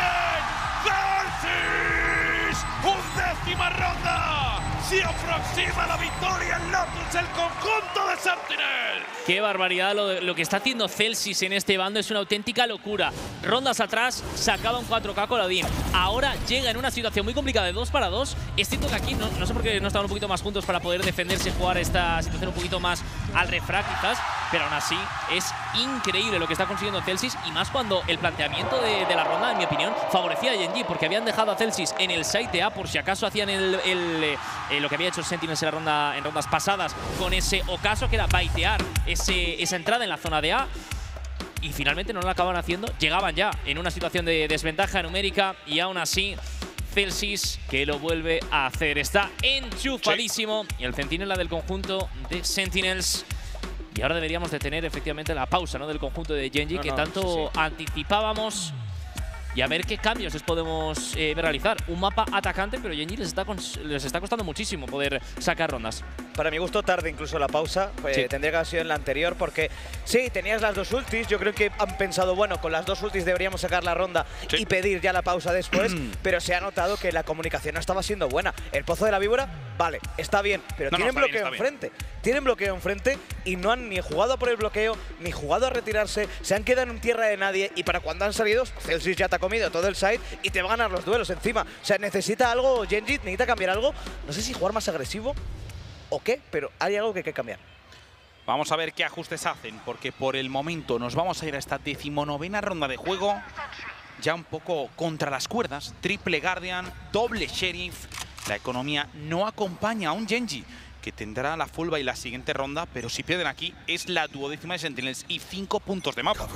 D: también. Celsius. Undécima ronda. Se aproxima la victoria en Lotus, el conjunto de Sentinels.
E: Qué barbaridad lo, lo que está haciendo Celsius en este bando. Es una auténtica locura. Rondas atrás sacaba un cuatro K con Odin. Ahora llega en una situación muy complicada de dos para dos. Es cierto que aquí no, no sé por qué no estaban un poquito más juntos para poder defenderse, jugar esta situación un poquito más al refrag quizás. Pero aún así es increíble lo que está consiguiendo Celsius. Y más cuando el planteamiento de, de la ronda, en mi opinión, favorecía a Gen G, porque habían dejado a Celsius en el site A por si acaso hacían el, el, eh, lo que había hecho Sentinels en, la ronda, en rondas pasadas con ese ocaso, que era baitear ese, esa entrada en la zona de A. Y finalmente no lo acaban haciendo. Llegaban ya en una situación de desventaja numérica y aún así Celsius que lo vuelve a hacer. Está enchufadísimo. Sí. Y el centinela del conjunto de Sentinels. Y ahora deberíamos de tener efectivamente la pausa, ¿no?, del conjunto de Gen G, no, que no, tanto sí, sí. anticipábamos. Y a ver qué cambios les podemos eh, realizar. Un mapa atacante, pero Gen G les está, les está costando muchísimo poder sacar rondas.
F: Para mi gusto tarde incluso la pausa, pues, sí. tendría que haber sido en la anterior, porque sí, tenías las dos ultis, yo creo que han pensado, bueno, con las dos ultis deberíamos sacar la ronda sí. y pedir ya la pausa después, pero se ha notado que la comunicación no estaba siendo buena. El Pozo de la Víbora, vale, está bien, pero no, tienen no, bloqueo enfrente. Tienen bloqueo enfrente y no han ni jugado por el bloqueo, ni jugado a retirarse, se han quedado en tierra de nadie y para cuando han salido, Celsius ya te ha comido todo el side y te va a ganar los duelos encima. O sea, necesita algo, Gen G necesita cambiar algo, no sé si jugar más agresivo o qué, pero hay algo que hay que cambiar.
D: Vamos a ver qué ajustes hacen, porque por el momento nos vamos a ir a esta decimonovena ronda de juego, ya un poco contra las cuerdas, triple Guardian, doble Sheriff. La economía no acompaña a un Gen G que tendrá la full buy la siguiente ronda, pero si pierden aquí es la duodécima de Sentinels y cinco puntos de mapa.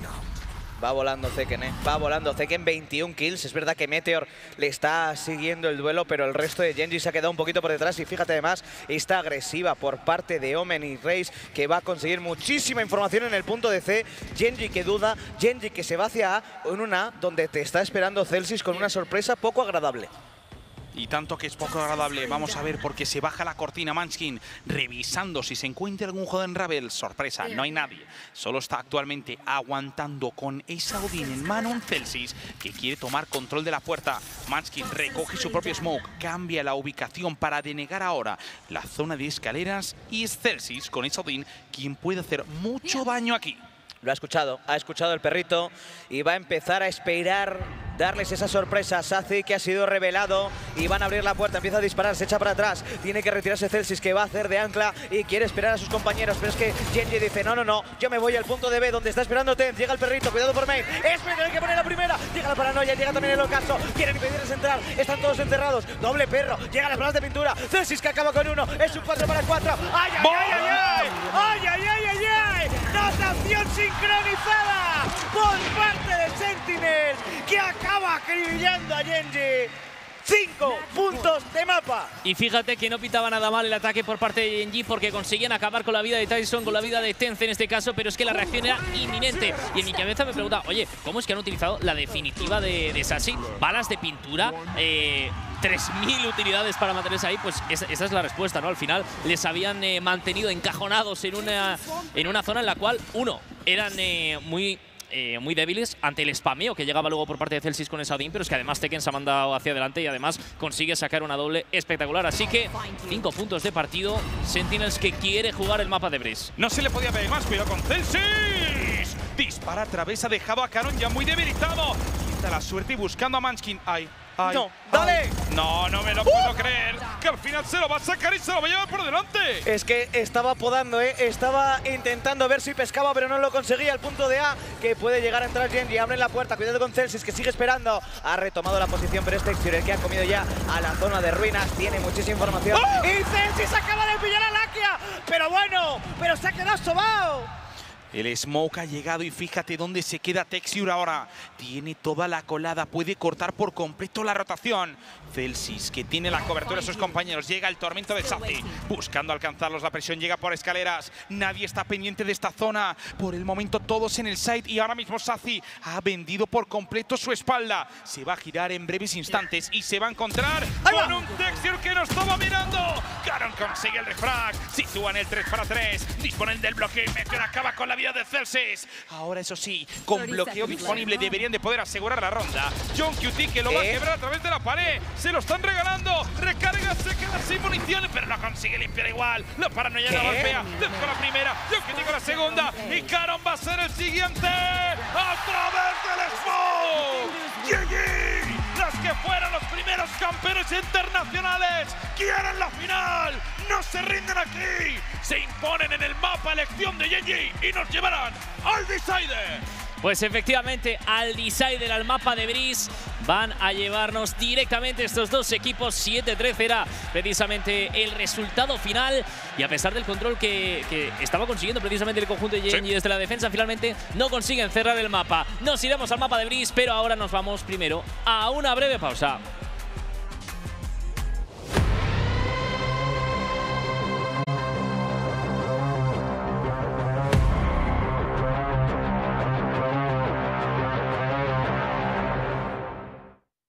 F: Va volando Zeken, ¿eh? Va volando Zeken, veintiún kills. Es verdad que Meteor le está siguiendo el duelo, pero el resto de Gen G se ha quedado un poquito por detrás. Y fíjate además, esta agresiva por parte de Omen y Raze, que va a conseguir muchísima información en el punto de C. Gen G que duda, Gen G que se va hacia A, en una A donde te está esperando Celsius con una sorpresa poco agradable.
D: Y tanto que es poco agradable. Vamos a ver porque se baja la cortina Munchkin, revisando si se encuentra algún jugador en Rebel. Sorpresa, no hay nadie. Solo está actualmente aguantando con esa Odin en mano un Celsius que quiere tomar control de la puerta. Munchkin recoge su propio smoke, cambia la ubicación para denegar ahora la zona de escaleras y es Celsius con esa Odin quien puede hacer mucho daño aquí.
F: Lo ha escuchado, ha escuchado el perrito y va a empezar a esperar darles esa sorpresa. Sazi, que ha sido revelado, y van a abrir la puerta, empieza a disparar, se echa para atrás, tiene que retirarse Celsius, que va a hacer de ancla y quiere esperar a sus compañeros, pero es que Genji dice, no, no, no, yo me voy al punto de B, donde está esperando Ten, llega el perrito, cuidado por main, es hay que poner la primera, llega la paranoia, llega también el ocaso, quieren impedirles entrar, están todos encerrados, doble perro, llega las balas de pintura, Celsius que acaba con uno, es un cuatro para cuatro, ¡ay, ay, ay, ay, ay! ¡Ay, ay, ay, ay, ay! ¡Notación sincronizada por parte de Sentinels, que acaba acribillando a Genji! Cinco puntos de mapa.
E: Y fíjate que no pitaba nada mal el ataque por parte de Genji, porque conseguían acabar con la vida de Tyson, con la vida de Tenz en este caso, pero es que la reacción era inminente. Y en mi cabeza me pregunta, oye, ¿cómo es que han utilizado la definitiva de, de Sazi? Balas de pintura, eh, tres mil utilidades para mantenerse ahí. Pues esa, esa es la respuesta, ¿no? Al final les habían eh, mantenido encajonados en una, en una zona en la cual, uno, eran eh, muy... Eh, muy débiles ante el spameo que llegaba luego por parte de Celsius con esa Odin, pero es que además Tekken se ha mandado hacia adelante y además consigue sacar una doble espectacular. Así que cinco puntos de partido. Sentinels que quiere jugar el mapa de Breeze.
D: No se le podía pegar más, cuidado con Celsius. Dispara a través, ha dejado a Caron ya muy debilitado. Quita la suerte y buscando a Munchkin. Ay, ay,
F: no, dale.
D: Ay. No, no me lo puedo creer. Que al final se lo va a sacar y se lo va a llevar por delante.
F: Es que estaba podando, ¿eh? Estaba intentando ver si pescaba, pero no lo conseguía. El punto de A, que puede llegar a entrar Genji. Abre la puerta, cuidado con Celsius, que sigue esperando. Ha retomado la posición, pero este Texture, el que ha comido ya a la zona de ruinas, tiene muchísima información.
D: ¡Oh!
F: Y Celsius acaba de pillar a Lakia. Pero bueno, pero se ha quedado sobao.
D: El smoke ha llegado y fíjate dónde se queda Texture ahora. Tiene toda la colada, puede cortar por completo la rotación. Celsius, que tiene la cobertura de sus compañeros. Llega el tormento de Sazi, buscando alcanzarlos. La presión llega por escaleras. Nadie está pendiente de esta zona. Por el momento todos en el site y ahora mismo Sazi ha vendido por completo su espalda. Se va a girar en breves instantes y se va a encontrar con un Texture que nos estaba mirando. Caron consigue el refrag. Sitúan el tres para tres. Disponen del bloqueo y Meteor acaba con la vida de Celsius. Ahora, eso sí, con bloqueo disponible deberían de poder asegurar la ronda. John Q T, que lo va a quebrar a través de la pared. Se lo están regalando. Recarga, se queda sin municiones, pero no consigue limpiar igual. La paranoia la golpea. Con la primera, John Q T con la segunda. Y Caron va a ser el siguiente. A través del smoke. G G. Las que fueron los primeros campeones internacionales quieren la final. No se rinden aquí. Se imponen en el mapa elección de Genji y nos llevarán al Decider.
E: Pues efectivamente, al Decider, al mapa de Breeze, van a llevarnos directamente estos dos equipos. siete trece era precisamente el resultado final. Y a pesar del control que, que estaba consiguiendo precisamente el conjunto de Genji, sí, desde la defensa, finalmente no consiguen cerrar el mapa. Nos iremos al mapa de Breeze, pero ahora nos vamos primero a una breve pausa.